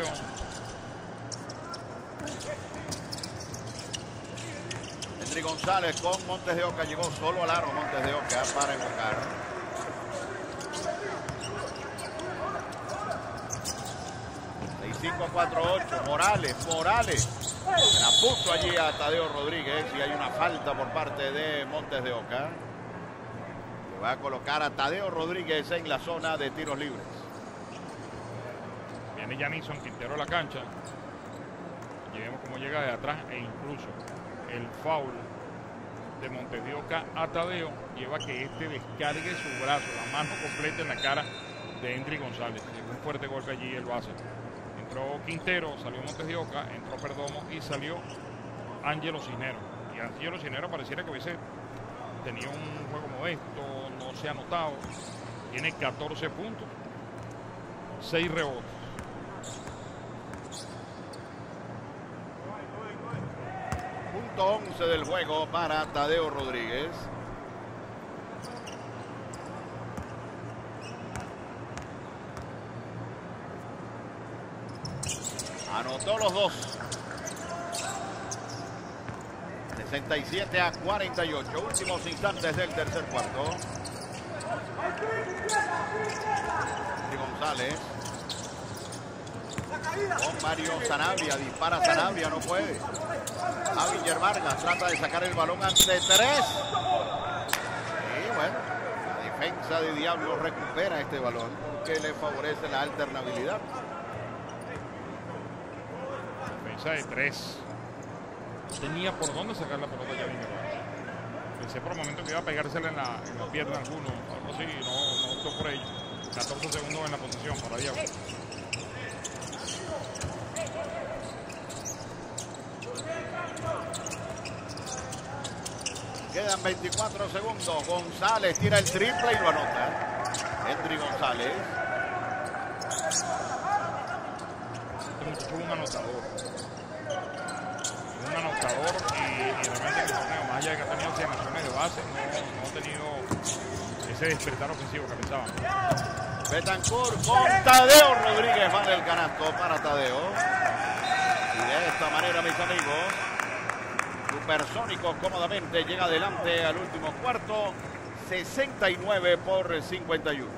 Endry González con Montes de Oca. Llegó solo al aro Montes de Oca para invocar. seis cinco cuatro ocho. Morales, Morales. Se la puso allí a Tadeo Rodríguez y hay una falta por parte de Montes de Oca. Va a colocar a Tadeo Rodríguez en la zona de tiros libres. Viene Janison Quintero a la cancha. Y vemos cómo llega de atrás e incluso el foul de Montes de Oca a Tadeo lleva a que este descargue su brazo, la mano completa en la cara de Endry González. Llegó un fuerte golpe allí, él lo hace. Entró Quintero, salió Montes de Oca, entró Perdomo y salió Ángelo Cisneros. Y Ángelo Cisneros pareciera que hubiese tenido un juego modesto, no se ha anotado. Tiene catorce puntos, seis rebotes. Punto once del juego para Tadeo Rodríguez. Anotó los dos. sesenta y siete a cuarenta y ocho. Últimos instantes del tercer cuarto. Y González. Con Mario Sanabria. Dispara Sanabria, no puede. Javier Vargas trata de sacar el balón ante tres. Y bueno, la defensa de Diablos recupera este balón porque le favorece la alternabilidad. Defensa de tres. No tenía por dónde sacar la pelota ya mismo. Pensé por un momento que iba a pegársela en la, en la pierna a alguno, algo así, no, no optó por ello. catorce segundos en la posición para Diablos. Quedan veinticuatro segundos. González tira el triple y lo anota. Henry González. Este muchacho es un anotador. Es un anotador y, y realmente el torneo, más allá de que ha tenido asignaciones de base, no, no ha tenido ese despertar ofensivo que pensábamos. Betancourt con Tadeo Rodríguez. Vale el canasto para Tadeo. Y de esta manera, mis amigos, Supersónicos cómodamente llega adelante al último cuarto, sesenta y nueve por cincuenta y uno.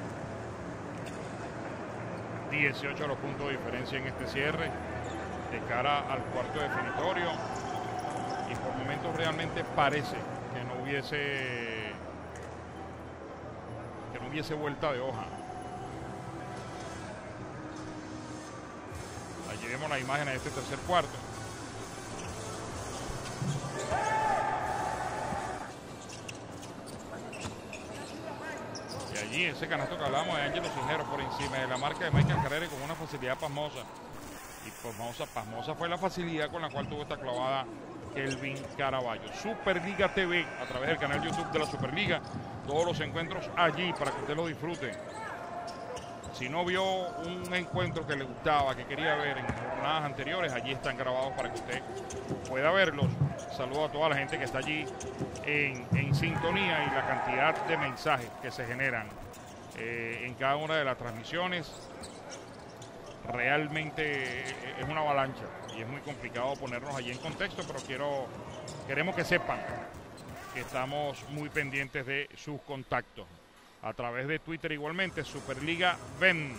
dieciocho los puntos de diferencia en este cierre de cara al cuarto definitorio. Y por momentos realmente parece que no hubiese que no hubiese vuelta de hoja. Allí vemos las imágenes de este tercer cuarto. Y allí ese canasto que hablábamos de Ángelo Cisneros por encima de la marca de Michael Carrera con una facilidad pasmosa. Y pasmosa, pasmosa fue la facilidad con la cual tuvo esta clavada Kelvin Caraballo. Superliga T V a través del canal YouTube de la Superliga. Todos los encuentros allí para que usted lo disfrute. Si no vio un encuentro que le gustaba, que quería ver en jornadas anteriores, allí están grabados para que usted pueda verlos. Saludo a toda la gente que está allí en, en sintonía y la cantidad de mensajes que se generan eh, en cada una de las transmisiones. Realmente es una avalancha y es muy complicado ponernos allí en contexto, pero quiero, queremos que sepan que estamos muy pendientes de sus contactos. A través de Twitter igualmente, Superliga Ven.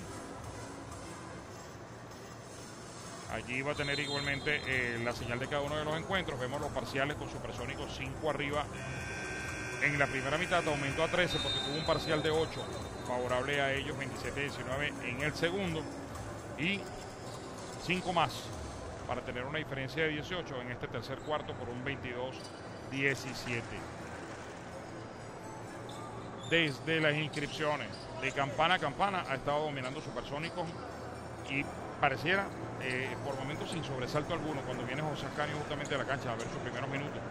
Allí va a tener igualmente eh, la señal de cada uno de los encuentros. Vemos los parciales con Supersónicos cinco arriba en la primera mitad. Aumentó a trece porque tuvo un parcial de ocho favorable a ellos, veintisiete a diecinueve en el segundo. Y cinco más para tener una diferencia de dieciocho en este tercer cuarto por un veintidós diecisiete. Desde las inscripciones de campana a campana ha estado dominando Supersónicos y pareciera eh, por momentos sin sobresalto alguno cuando viene José Ascanio justamente a la cancha a ver sus primeros minutos.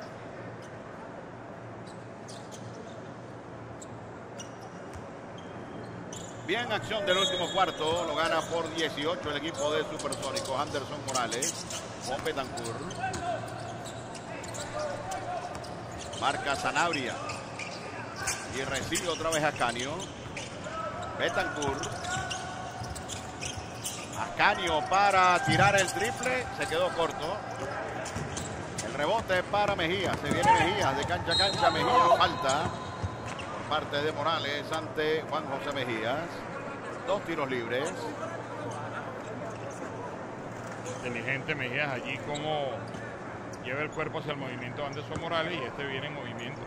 Bien, acción del último cuarto, lo gana por dieciocho el equipo de Supersónicos. Anderson Morales con Betancourt. Marca Sanabria. Y recibe otra vez Ascanio. Betancourt. Ascanio para tirar el triple. Se quedó corto. El rebote para Mejía. Se viene Mejía de cancha a cancha. Mejía falta por parte de Morales ante Juan José Mejías. Dos tiros libres. Inteligente Mejías allí como lleva el cuerpo hacia el movimiento de Anderson Morales y este viene en movimiento.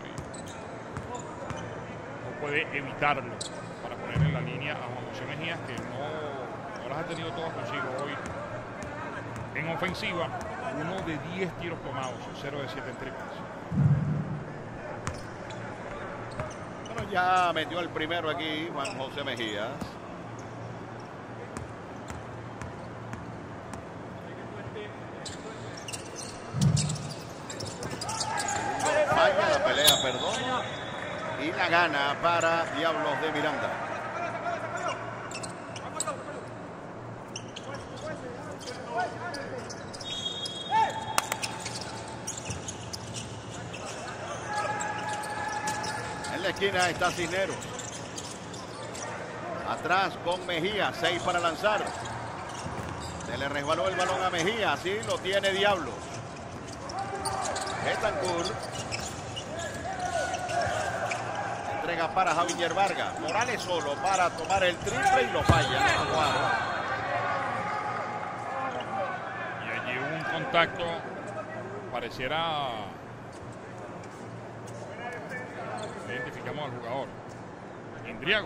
Puede evitarlo para poner en la línea a Juan José Mejías, que no, no las ha tenido todas consigo hoy en ofensiva. Uno de diez tiros tomados, cero de siete en triples. Bueno, ya metió el primero aquí Juan José Mejías. Falla la pelea, perdón. Y la gana para Diablos de Miranda. En la esquina está Cisneros. Atrás con Mejía, seis para lanzar. Se le resbaló el balón a Mejía, así lo tiene Diablos. Betancourt. entrega para Javier Vargas. Morales solo para tomar el triple y lo falla. Y allí hubo un contacto, pareciera... Identificamos al jugador. Indriago.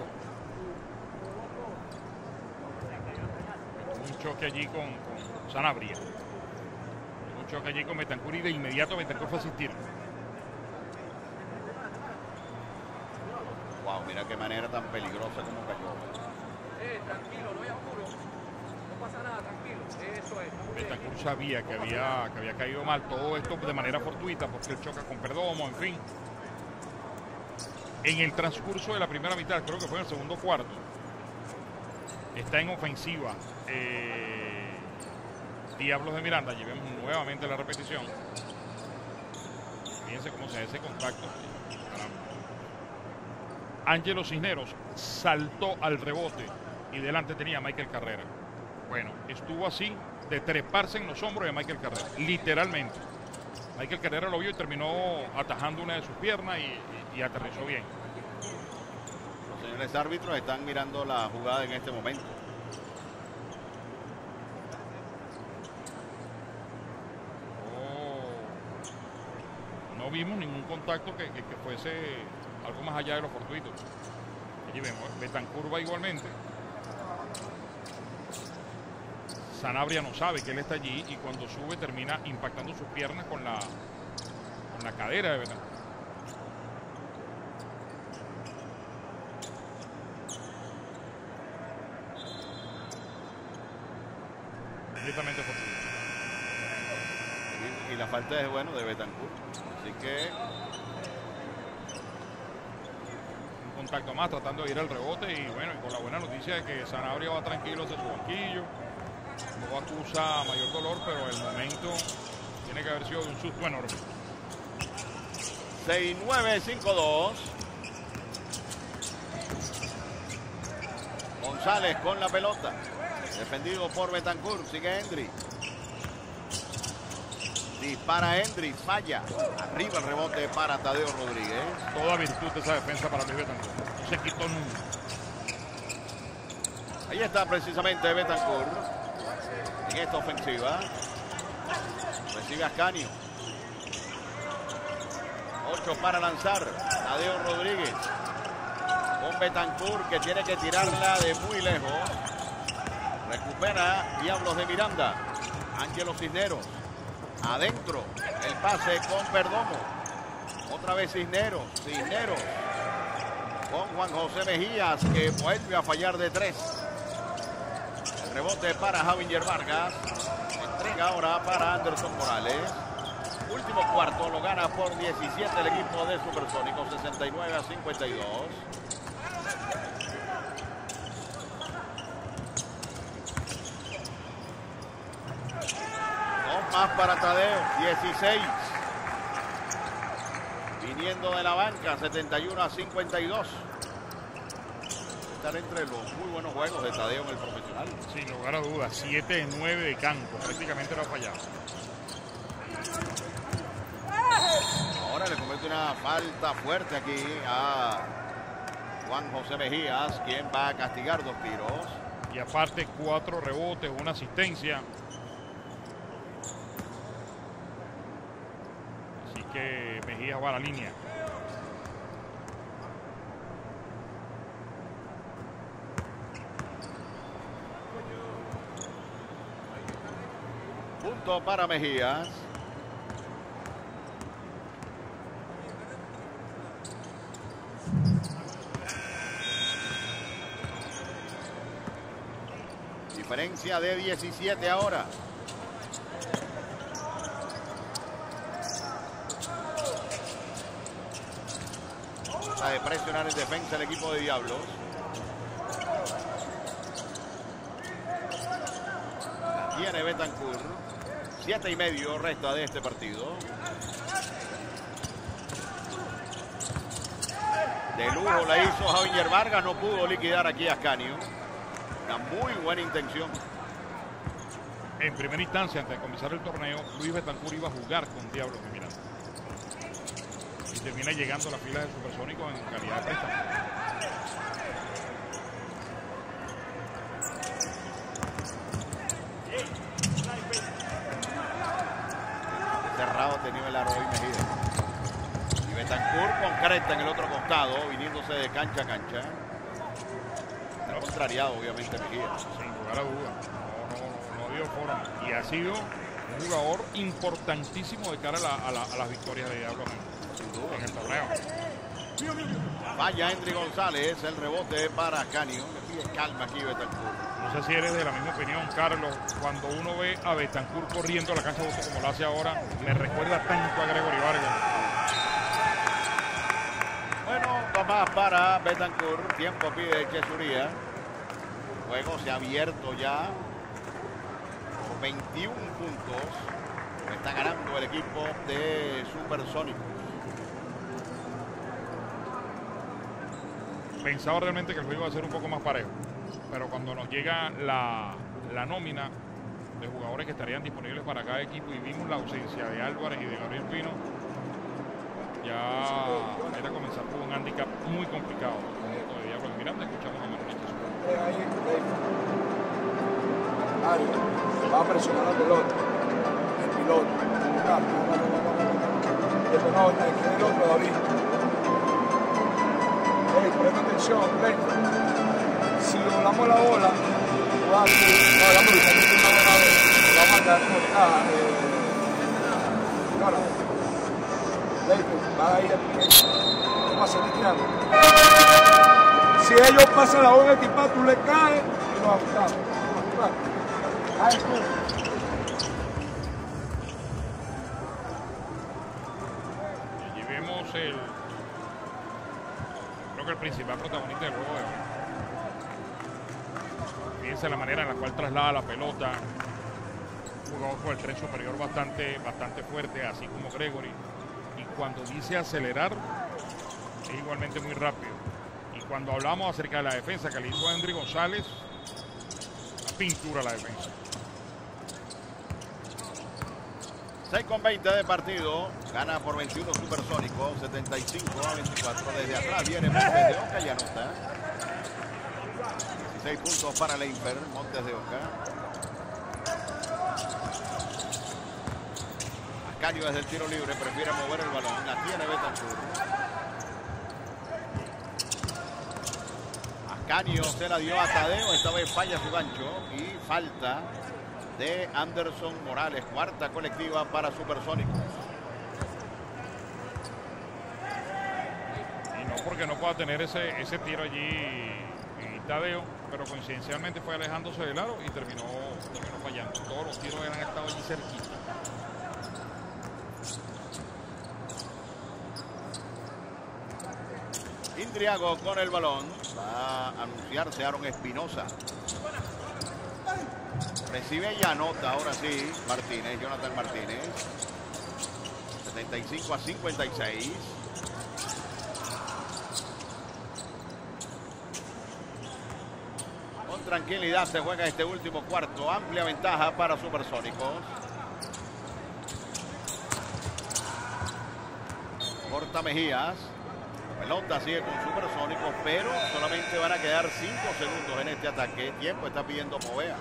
Un choque allí con, con Sanabria. Un choque allí con Betancur y de inmediato Betancur fue a asistir. Wow, mira qué manera tan peligrosa como cayó. Eh, tranquilo, no hay apuro. No pasa nada, tranquilo. Eso es. Betancur sabía que había, que había caído mal. Todo esto de manera fortuita porque él choca con Perdomo, en fin. En el transcurso de la primera mitad, creo que fue en el segundo cuarto, está en ofensiva eh, Diablos de Miranda. Llevemos nuevamente la repetición. Fíjense cómo se da ese contacto. Ángelo Cisneros saltó al rebote y delante tenía a Michael Carrera. Bueno, estuvo así de treparse en los hombros de Michael Carrera, literalmente. Michael Carrera lo vio y terminó atajando una de sus piernas y, y, y aterrizó bien. Los señores árbitros están mirando la jugada en este momento. Oh, no vimos ningún contacto que, que, que fuese algo más allá de lo fortuito. Allí vemos, Betancur va igualmente. Sanabria no sabe que él está allí y cuando sube termina impactando sus piernas con la, con la cadera de Betancur. Completamente fortuito. Y, y la falta es bueno de Betancur. Así que un contacto más tratando de ir al rebote y bueno, y con la buena noticia de que Sanabria va tranquilo hacia su banquillo. No acusa mayor dolor, pero el momento tiene que haber sido de un susto enorme. seis nueve cinco dos. González con la pelota. Defendido por Betancur. Sigue Hendry. Dispara Hendry. Falla. Arriba el rebote para Tadeo Rodríguez. Toda virtud de esa defensa para Luis Betancur. No se quitó nunca. Ahí está precisamente Betancur. En esta ofensiva. Recibe Ascanio. ocho para lanzar. Tadeo Rodríguez. Con Betancur que tiene que tirarla de muy lejos. Recupera Diablos de Miranda. Ángelo Cisneros. Adentro. El pase con Perdomo. Otra vez Cisneros. Cisneros. Con Juan José Mejías que vuelve a fallar de tres. El rebote para Javier Vargas. Entrega ahora para Anderson Morales. Último cuarto lo gana por diecisiete el equipo de Supersónicos. sesenta y nueve a cincuenta y dos. Más para Tadeo, dieciséis. Viniendo de la banca, setenta y uno a cincuenta y dos. Estar entre los muy buenos juegos de Tadeo en el profesional. Sin lugar a dudas, siete de nueve de campo, prácticamente no ha fallado. Ahora le comete una falta fuerte aquí a Juan José Mejías, quien va a castigar dos tiros. Y aparte, cuatro rebotes, una asistencia. Que Mejía va a la línea. Punto para Mejías. Diferencia de diecisiete ahora. De presionar en defensa el equipo de Diablos. Tiene Betancur. Siete y medio resta de este partido. De lujo la hizo Javier Vargas. No pudo liquidar aquí a Ascanio. Una muy buena intención. En primera instancia, antes de comenzar el torneo, Luis Betancur iba a jugar con Diablos de Miranda. termina llegando a las filas del Supersónico en calidad de préstamo. Cerrado ha tenido el aro hoy Mejía. Y Betancourt con Cresta en el otro costado, viniéndose de cancha a cancha. Está contrariado, obviamente, Mejía. Sin lugar a dudas. No, no, no, no dio forma. Y ha sido un jugador importantísimo de cara a, la, a, la, a las victorias de Diablo en el torneo. Vaya Henry González, el rebote para Canio. Le pide calma aquí Betancourt. No sé si eres de la misma opinión, Carlos. Cuando uno ve a Betancourt corriendo a la cancha como lo hace ahora, me recuerda tanto a Gregory Vargas. Bueno, dos más para Betancourt. Tiempo pide Chesuría. El juego se ha abierto ya por veintiún puntos. Está ganando el equipo de Supersónicos. Pensaba realmente que el juego iba a ser un poco más parejo, pero cuando nos llega la, la nómina de jugadores que estarían disponibles para cada equipo y vimos la ausencia de Álvarez y de Gabriel Pino, ya era comenzar con un handicap muy complicado. De Diablo de Miranda, escuchamos a Manuel Chiso. Ahí, ahí. Va a presionar la pelota. El piloto. El piloto, el otro David. Hey, presta atención, ven. Si doblamos la bola, va a no, hablamos de una buena vez, va a mandar acá, eh, claro, va a ir al primer, ¿qué pasa? Si ellos pasan la bola equipada, tú le caes y lo ajustamos. Ahí tú. Y allí vemos el que el principal protagonista del juego de hoy. Fíjense la manera en la cual traslada la pelota. Un jugador con el tren superior bastante, bastante fuerte, así como Gregory. Y cuando dice acelerar, es igualmente muy rápido. Y cuando hablamos acerca de la defensa que le hizo Henry González, pintura la defensa. seis con veinte de partido, gana por veintiuno Supersónico, setenta y cinco a veinticuatro. Desde atrás viene Montes de Oca y anota. dieciséis puntos para Leinfer, Montes de Oca. Ascanio desde el tiro libre, prefiere mover el balón, la tiene Betancourt. Ascanio se la dio a Tadeo, esta vez falla su gancho y falta de Anderson Morales, cuarta colectiva para Supersónicos. Y no porque no pueda tener ese, ese tiro allí Tadeo, pero coincidencialmente fue alejándose del aro y terminó, terminó fallando. Todos los tiros eran estado allí cerquita. Indriago con el balón. Va a anunciarse Aaron Espinosa. Recibe y anota, ahora sí, Martínez, Jonathan Martínez. setenta y cinco a cincuenta y seis. Con tranquilidad se juega este último cuarto. Amplia ventaja para Supersónicos. Corta Mejías. La pelota sigue con Supersónicos, pero solamente van a quedar cinco segundos en este ataque. Tiempo está pidiendo Povea.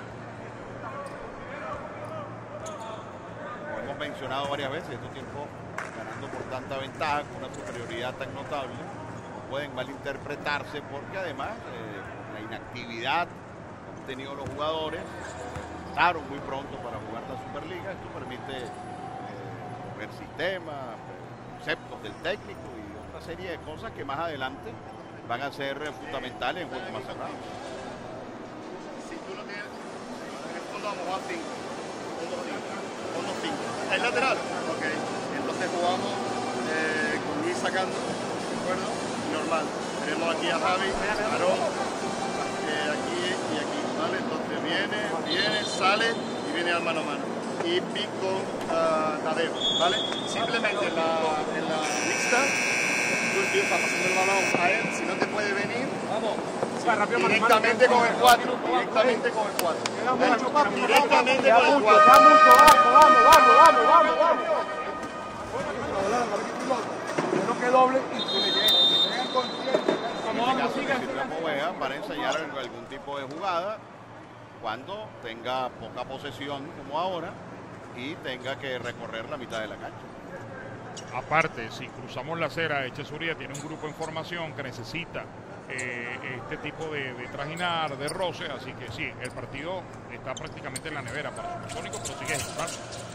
Mencionado varias veces, estos tiempos ganando por tanta ventaja, con una superioridad tan notable, pueden malinterpretarse porque además eh, la inactividad que han tenido los jugadores, pasaron muy pronto para jugar la Superliga. Esto permite eh, ver sistemas, conceptos del técnico y otra serie de cosas que más adelante van a ser fundamentales en juegos más cerrados. Si tú no tienes, en el fondo vamos a cinco, fondo cinco. ¿Es lateral? Ok. Entonces jugamos eh, con Luis sacando, ¿de acuerdo? Normal. Tenemos aquí a Javi, Aarón, eh, aquí y aquí, ¿vale? Entonces viene, viene, sale y viene al mano a mano. Y pico uh, Tadeo, ¿vale? Simplemente en la, en la mixta, tú empiezas pasando el balón a él, si no te puede venir, vamos. Directamente con el cuatro, directamente con el cuatro. Directamente con el cuatro. Vamos, vamos, vamos, vamos, vamos, vamos. No quedó doble y que le lleguen, que le lleguen con tiempo. En este caso necesita Poveda para ensayar algún tipo de jugada cuando tenga poca posesión como ahora y tenga que recorrer la mitad de la cancha. Aparte, si cruzamos la acera, Echeverría tiene un grupo en formación que necesita eh, este tipo de, de trajinar, de roce, así que sí, el partido está prácticamente en la nevera para Supersónicos, pero sigue ejecutando.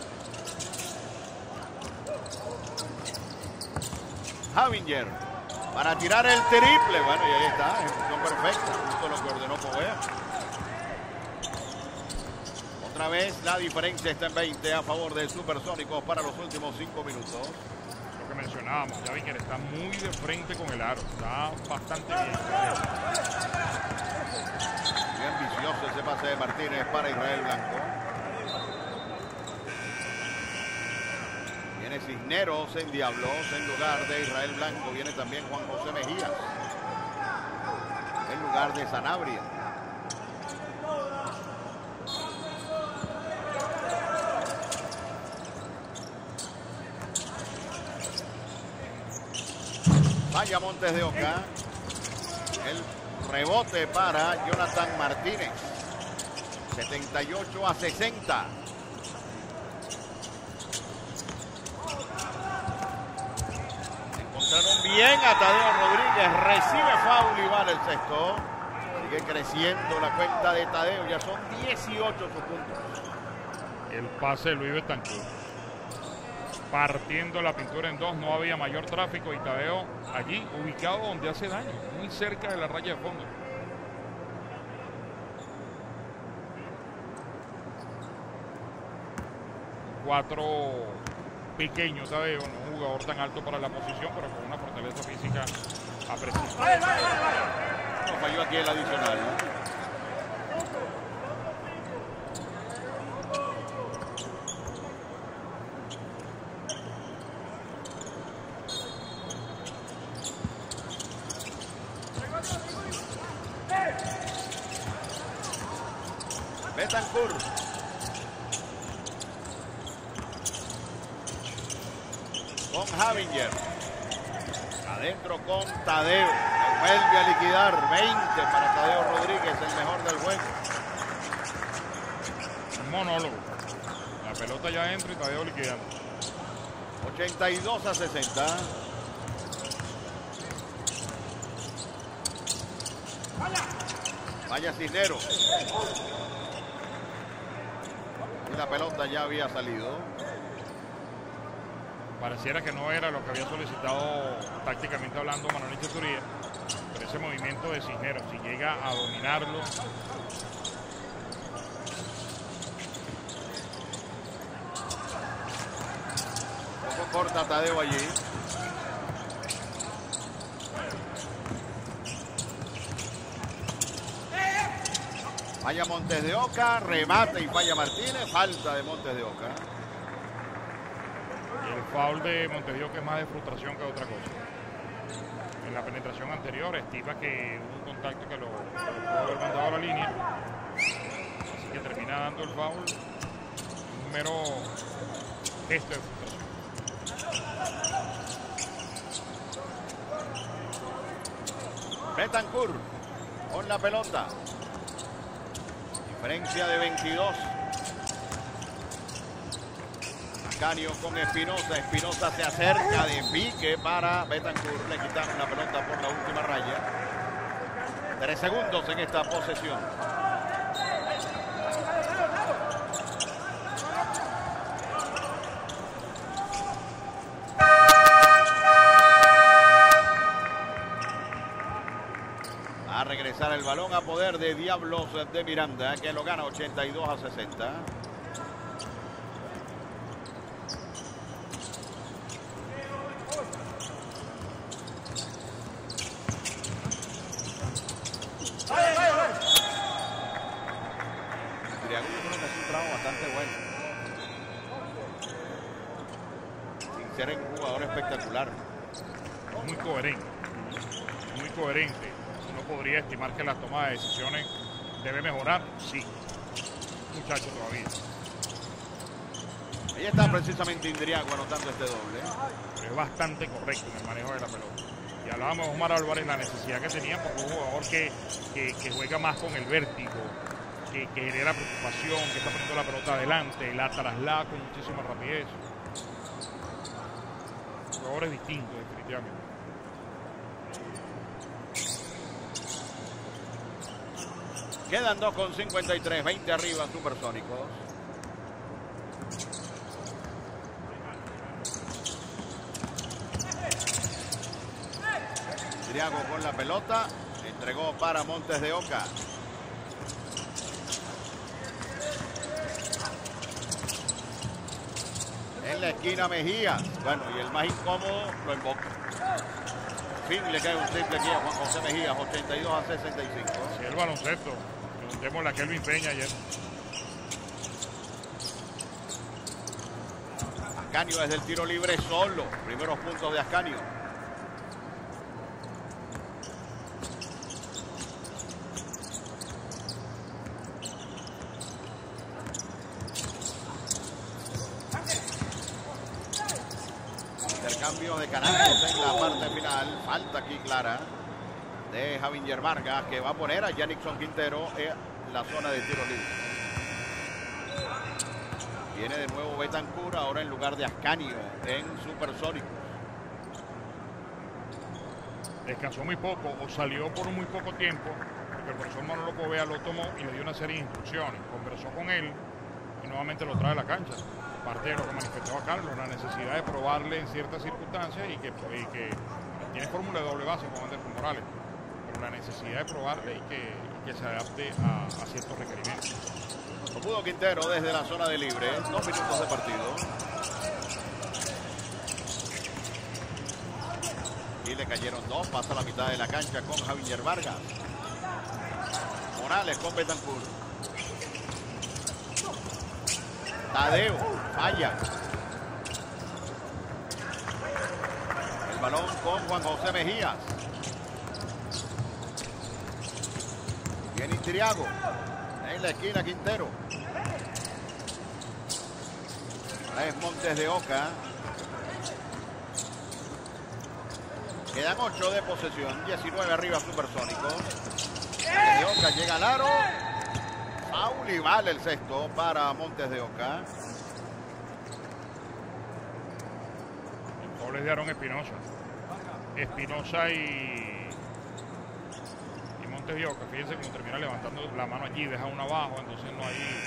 Havinger para tirar el triple, bueno, y ahí está, ejecución perfecta, justo lo que ordenó Poveda. Otra vez la diferencia está en veinte a favor de Supersónicos para los últimos cinco minutos. Lo que mencionábamos, Havinger está muy de frente con el aro, está bastante bien. Muy ambicioso ese pase de Martínez para Israel Blanco. Viene Cisneros en Diablos en lugar de Israel Blanco. Viene también Juan José Mejías en lugar de Sanabria. Falla Montes de Oca. El rebote para Jonathan Martínez. setenta y ocho a sesenta. Encontraron bien a Tadeo Rodríguez. Recibe foul y vale el sexto. Sigue creciendo la cuenta de Tadeo. Ya son dieciocho sus puntos. El pase de Luis Betancourt. Partiendo la pintura en dos, no había mayor tráfico y Tadeo allí ubicado donde hace daño, muy cerca de la raya de fondo. Cuatro pequeño Tadeo, no un jugador tan alto para la posición, pero con una fortaleza física apreciable. No falló aquí el adicional. Betancourt. Con Havinger. Adentro con Tadeo. Vuelve a liquidar. veinte para Tadeo Rodríguez, el mejor del juego. Un monólogo. La pelota ya entra y Tadeo liquidando. ochenta y dos a sesenta. Vaya Cisneros. Y la pelota ya había salido. Pareciera que no era lo que había solicitado tácticamente hablando Manuel Echeverría, pero ese movimiento de Cisneros, si llega a dominarlo, poco corta Tadeo allí. Falla Montes de Oca, remate y falla Martínez, falta de Montes de Oca. el foul de Montes de Oca es más de frustración que otra cosa. En la penetración anterior estima que hubo un contacto que lo, lo pudo haber mandado a la línea, así que termina dando el foul, un mero gesto de frustración. Betancourt con la pelota. Diferencia de veintidós. Ascanio con Espinosa. Espinosa se acerca de pique para Betancourt. Le quitaron la pelota por la última raya. Tres segundos en esta posesión. A regresar el balón a poder de Diablos de Miranda, que lo gana ochenta y dos a sesenta. Triángulo creo que es un trabajo bastante bueno. Sin ser un jugador espectacular. Muy coherente, muy coherente. Uno podría estimar que la toma de decisiones debe mejorar, sí. Muchacho todavía. Ahí está precisamente Indriago anotando este doble. Pero es bastante correcto en el manejo de la pelota. Y hablábamos de Omar Álvarez, la necesidad que tenía porque un jugador que, que, que juega más con el vértigo, que, que genera preocupación, que está poniendo la pelota adelante, la traslada con muchísima rapidez. Jugadores distintos, definitivamente. Quedan dos con cincuenta y tres, veinte arriba Supersónicos. Indriago con la pelota, entregó para Montes de Oca. En la esquina Mejías, bueno, y el más incómodo lo emboca. Fin, le cae un triple aquí a Juan José Mejías, ochenta y dos a sesenta y cinco. Sí, el baloncesto. Preguntémosle a Kelvin Peña ayer. Ascanio desde el tiro libre solo. Primeros puntos de Ascanio. Intercambio de canastos en la parte final. Falta aquí clara de Javier Vargas, que va a poner a Yannickson Quintero en la zona de tiro libre. Viene de nuevo Betancur, ahora en lugar de Ascanio en Supersónicos. Descansó muy poco o salió por muy poco tiempo porque el profesor Manolo Povea lo tomó y le dio una serie de instrucciones. Conversó con él y nuevamente lo trae a la cancha. Parte de lo que manifestaba Carlos, la necesidad de probarle en ciertas circunstancias y que, y que tiene fórmula de doble base con Anderson Morales, pero la necesidad de probarle y que, y que se adapte a, a ciertos requerimientos. No pudo Quintero desde la zona de libre, dos minutos de partido. Y le cayeron dos, pasa a la mitad de la cancha con Javier Vargas. Morales con Betancur. Tadeo falla. El balón con Juan José Mejías. Viene Indriago. En la esquina Quintero. Es Montes de Oca. Quedan ocho de posesión. diecinueve arriba Supersónicos. Montes de Oca llega al aro. Foul y vale el sexto para Montes de Oca. El foul es de Aaron Espinosa. Espinosa y, y Montes de Oca. Fíjense cómo termina levantando la mano allí, deja uno abajo, entonces no hay...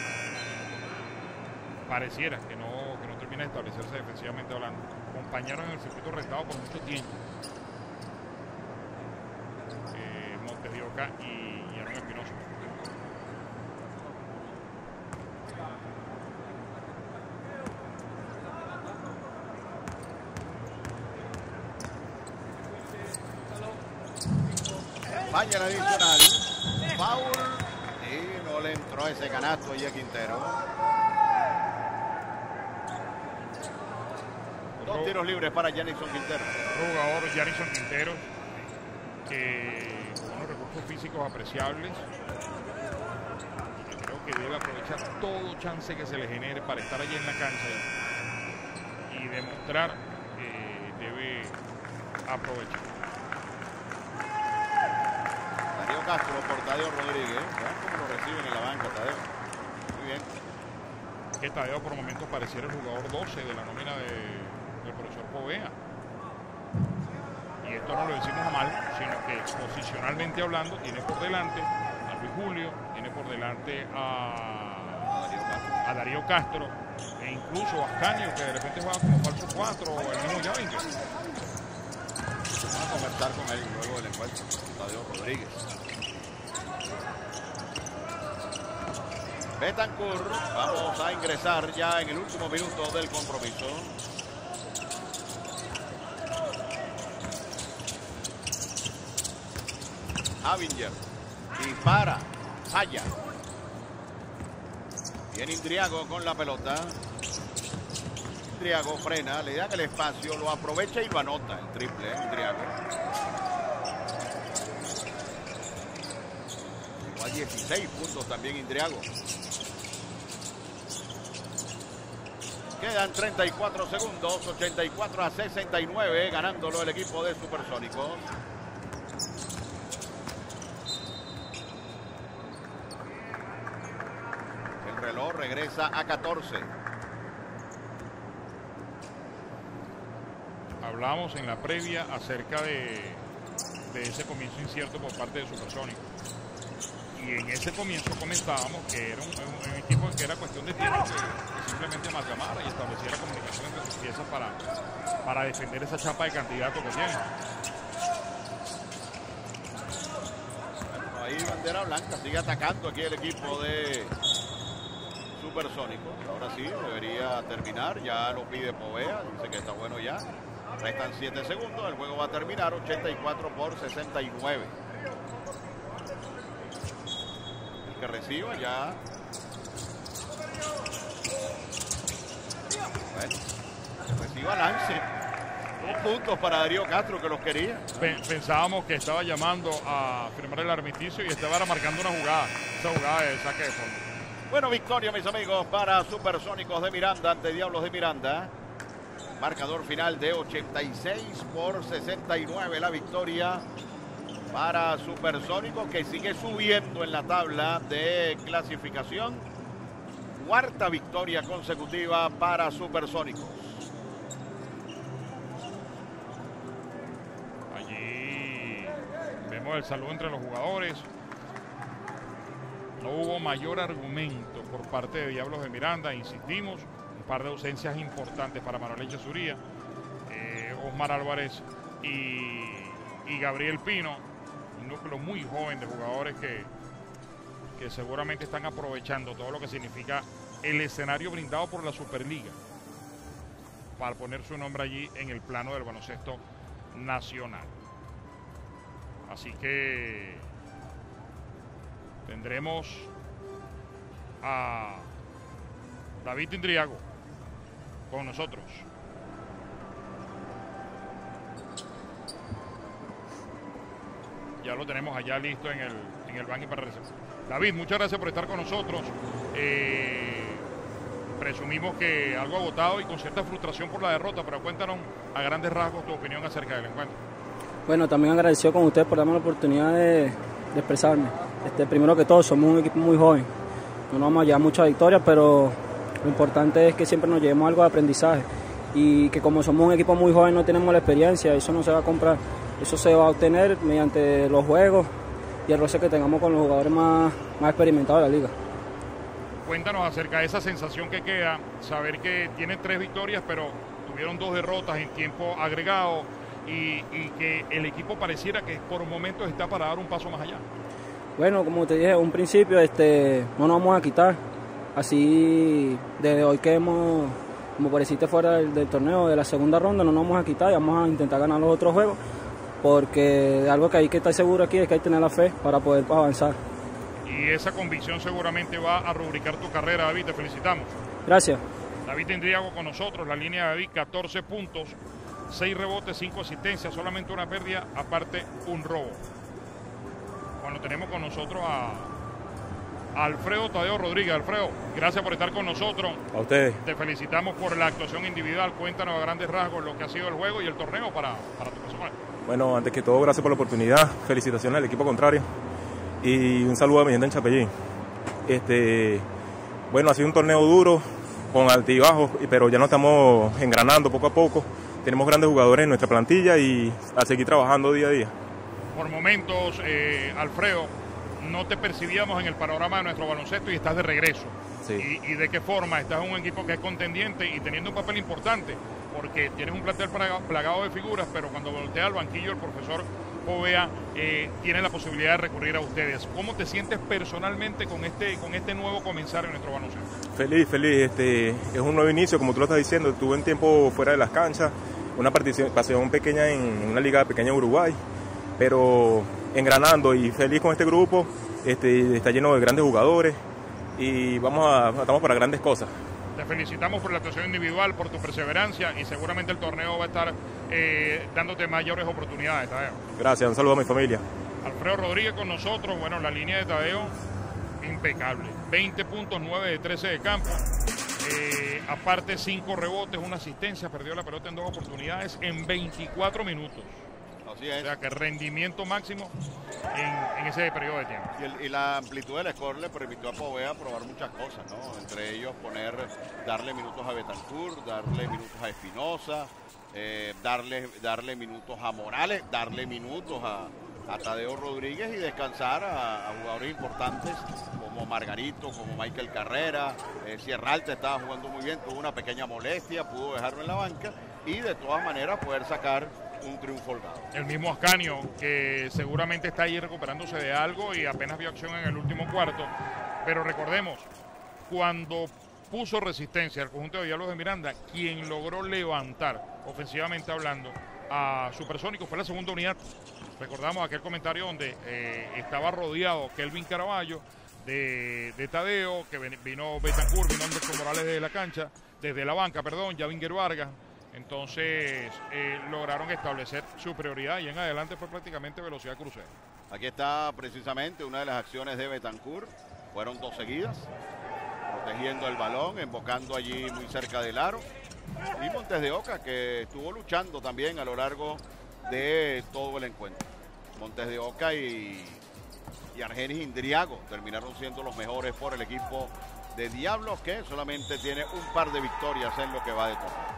Pareciera que no, que no termina de establecerse defensivamente hablando. Compañeros en el circuito restado por mucho tiempo. Eh, Montes de Oca y, y Aaron Espinosa. Falla el adicional. Foul. Y no le entró ese canasto allí a Quintero. Dos tiros libres para Yannickson Quintero. Jugador Yannickson Quintero, que con unos recursos físicos apreciables. Y que creo que debe aprovechar todo chance que se le genere para estar allí en la cancha y, y demostrar que debe aprovechar. Darío Castro por Tadeo Rodríguez. Vean cómo lo reciben en la banca, Tadeo. Muy bien. Que Tadeo por momentos pareciera el jugador doce de la nómina de, del profesor Povea. Y esto no lo decimos a mal, sino que posicionalmente hablando, tiene por delante a Luis Julio, tiene por delante a, a Darío Castro, e incluso a Ascanio, que de repente juega como falso cuatro, o el mismo Yavinque. Vamos a conversar con él luego del encuentro. Tadeo Rodríguez. Betancur, vamos a ingresar ya en el último minuto del compromiso. Avinger dispara, falla. Viene Indriago con la pelota. Indriago frena, le dan el espacio, lo aprovecha y lo anota el triple, ¿eh? Indriago. Llegó a dieciséis puntos también Indriago. Quedan treinta y cuatro segundos, ochenta y cuatro a sesenta y nueve, ganándolo el equipo de Supersónicos. El reloj regresa a catorce. Hablamos en la previa acerca de, de ese comienzo incierto por parte de Supersónicos. Y en ese comienzo comentábamos que era un, un, un equipo que era cuestión de tiempo que, que simplemente amalgamara y estableciera comunicación entre sus piezas para, para defender esa chapa de candidato que tiene. Ahí bandera blanca, sigue atacando aquí el equipo de Supersónicos. Ahora sí, debería terminar, ya lo pide Povea, dice que está bueno ya. Restan siete segundos, el juego va a terminar ochenta y cuatro por sesenta y nueve. Que reciba ya. Bueno, que reciba lance. Dos puntos para Darío Castro, que los quería. Pensábamos que estaba llamando a firmar el armisticio y estaba marcando una jugada. Esa jugada de saque de fondo. Bueno, victoria, mis amigos, para Supersónicos de Miranda ante Diablos de Miranda. Marcador final de ochenta y seis por sesenta y nueve. La victoria para Supersónicos, que sigue subiendo en la tabla de clasificación. Cuarta victoria consecutiva para Supersónicos. Allí vemos el saludo entre los jugadores. No hubo mayor argumento por parte de Diablos de Miranda, insistimos. Un par de ausencias importantes para Manuel Echezuría, eh, Osmar Álvarez y, y Gabriel Pino. Un núcleo muy joven de jugadores que, que seguramente están aprovechando todo lo que significa el escenario brindado por la Superliga para poner su nombre allí en el plano del baloncesto nacional. Así que tendremos a David Tindriago con nosotros. Ya lo tenemos allá listo en el, en el banco para recepción. David, muchas gracias por estar con nosotros. Eh, presumimos que algo agotado y con cierta frustración por la derrota, pero cuéntanos a grandes rasgos tu opinión acerca del encuentro. Bueno, también agradecido con ustedes por darme la oportunidad de, de expresarme. Este, primero que todo, somos un equipo muy joven. No nos vamos a llevar muchas victorias, pero lo importante es que siempre nos llevemos algo de aprendizaje. Y que como somos un equipo muy joven no tenemos la experiencia, eso no se va a comprar. Eso se va a obtener mediante los juegos y el roce que tengamos con los jugadores más, más experimentados de la liga. Cuéntanos acerca de esa sensación que queda, saber que tienen tres victorias, pero tuvieron dos derrotas en tiempo agregado y, y que el equipo pareciera que por momentos está para dar un paso más allá. Bueno, como te dije, un principio este, no nos vamos a quitar. Así, desde hoy que hemos, como pareciste fuera del, del torneo, de la segunda ronda, no nos vamos a quitar y vamos a intentar ganar los otros juegos, porque algo que hay que estar seguro aquí es que hay que tener la fe para poder avanzar. Y esa convicción seguramente va a rubricar tu carrera, David, te felicitamos. Gracias. David Tindriago con nosotros, la línea de David, catorce puntos, seis rebotes, cinco asistencias, solamente una pérdida, aparte un robo. Cuando tenemos con nosotros a Alfredo Tadeo Rodríguez. Alfredo, gracias por estar con nosotros. A ustedes. Te felicitamos por la actuación individual. Cuéntanos a grandes rasgos lo que ha sido el juego y el torneo para, para tu persona. Bueno, antes que todo, gracias por la oportunidad. Felicitaciones al equipo contrario. Y un saludo a mi gente en Chapellín. Este, bueno, ha sido un torneo duro, con altibajos, pero ya nos estamos engranando poco a poco. Tenemos grandes jugadores en nuestra plantilla y a seguir trabajando día a día. Por momentos, eh, Alfredo, no te percibíamos en el panorama de nuestro baloncesto y estás de regreso. Sí. Y, y de qué forma estás en un equipo que es contendiente y teniendo un papel importante, porque tienes un plantel plagado de figuras, pero cuando voltea al banquillo el profesor Povea eh, tiene la posibilidad de recurrir a ustedes. ¿Cómo te sientes personalmente con este, con este nuevo comenzar en nuestro baloncesto? Feliz, feliz. Este, es un nuevo inicio, como tú lo estás diciendo. Tuve un tiempo fuera de las canchas, una participación pequeña en una liga pequeña en Uruguay, pero engranando y feliz con este grupo. Este, está lleno de grandes jugadores y vamos a, estamos para grandes cosas. Te felicitamos por la actuación individual, por tu perseverancia y seguramente el torneo va a estar eh, dándote mayores oportunidades, Tadeo. Gracias, un saludo a mi familia. Alfredo Rodríguez con nosotros. Bueno, la línea de Tadeo impecable. veinte puntos, nueve de trece de campo. Eh, aparte, cinco rebotes, una asistencia, perdió la pelota en dos oportunidades en veinticuatro minutos. Así es. O sea que rendimiento máximo en, en ese periodo de tiempo. Y, el, y la amplitud del score le permitió a Povea probar muchas cosas, ¿no? Entre ellos poner, darle minutos a Betancourt, darle minutos a Espinosa, eh, darle, darle minutos a Morales, darle minutos a, a Tadeo Rodríguez y descansar a, a jugadores importantes como Margarito, como Michael Carrera. eh, Sierra Alta estaba jugando muy bien, tuvo una pequeña molestia, pudo dejarlo en la banca y de todas maneras poder sacar un triunfo holgado. El mismo Ascanio, que seguramente está ahí recuperándose de algo y apenas vio acción en el último cuarto. Pero recordemos, cuando puso resistencia al conjunto de Diablos de Miranda, quien logró levantar, ofensivamente hablando, a Supersónicos fue la segunda unidad. Recordamos aquel comentario donde eh, estaba rodeado Kelvin Caraballo de, de Tadeo, que vino Betancourt, vino Anderson Morales desde la cancha, desde la banca, perdón, Javinger Vargas. Entonces eh, lograron establecer superioridad y en adelante fue prácticamente velocidad crucero. Aquí está precisamente una de las acciones de Betancourt. Fueron dos seguidas, protegiendo el balón, embocando allí muy cerca del aro. Y Montes de Oca, que estuvo luchando también a lo largo de todo el encuentro. Montes de Oca y, y Argenis Indriago terminaron siendo los mejores por el equipo de Diablos, que solamente tiene un par de victorias en lo que va de torneo.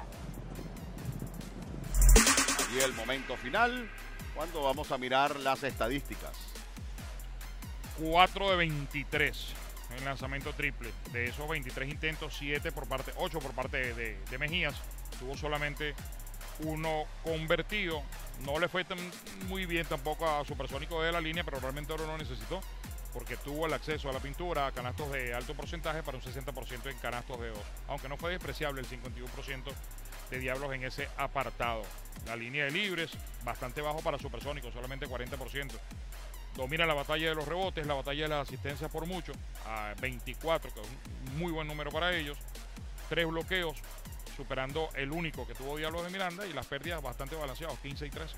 Y el momento final, cuando vamos a mirar las estadísticas. cuatro de veintitrés en lanzamiento triple. De esos veintitrés intentos, siete por parte, ocho por parte de, de, de Mejías. Tuvo solamente uno convertido. No le fue tan, muy bien tampoco a Supersónico de la línea, pero realmente ahora no necesitó, porque tuvo el acceso a la pintura, a canastos de alto porcentaje para un sesenta por ciento en canastos de dos. Aunque no fue despreciable el cincuenta y uno por ciento de Diablos en ese apartado. La línea de libres, bastante bajo para Supersónico, solamente cuarenta por ciento. Domina la batalla de los rebotes, la batalla de las asistencias por mucho, a veinticuatro, que es un muy buen número para ellos. Tres bloqueos, superando el único que tuvo Diablos de Miranda, y las pérdidas bastante balanceadas, quince y trece.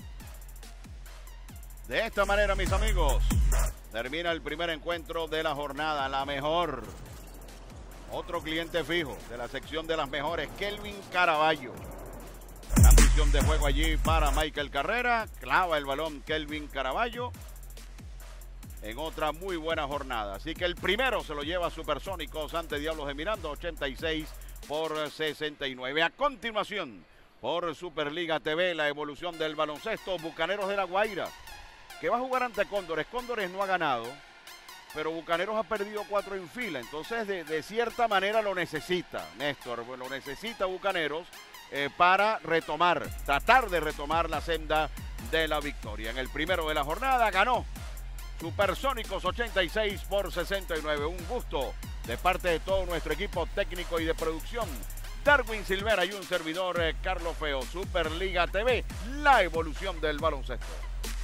De esta manera, mis amigos, termina el primer encuentro de la jornada, la mejor. Otro cliente fijo de la sección de las mejores, Kelvin Caraballo. Gran visión de juego allí para Michael Carrera. Clava el balón Kelvin Caraballo en otra muy buena jornada. Así que el primero se lo lleva Supersónicos ante Diablos de Miranda, ochenta y seis por sesenta y nueve. A continuación, por Superliga T V, la evolución del baloncesto, Bucaneros de La Guaira, que va a jugar ante Cóndores. Cóndores no ha ganado, pero Bucaneros ha perdido cuatro en fila. Entonces, de, de cierta manera lo necesita, Néstor. Lo necesita Bucaneros eh, para retomar, tratar de retomar la senda de la victoria. En el primero de la jornada ganó Supersónicos ochenta y seis por sesenta y nueve. Un gusto de parte de todo nuestro equipo técnico y de producción. Darwin Silvera y un servidor, eh, Carlos Feo. Superliga T V, la evolución del baloncesto.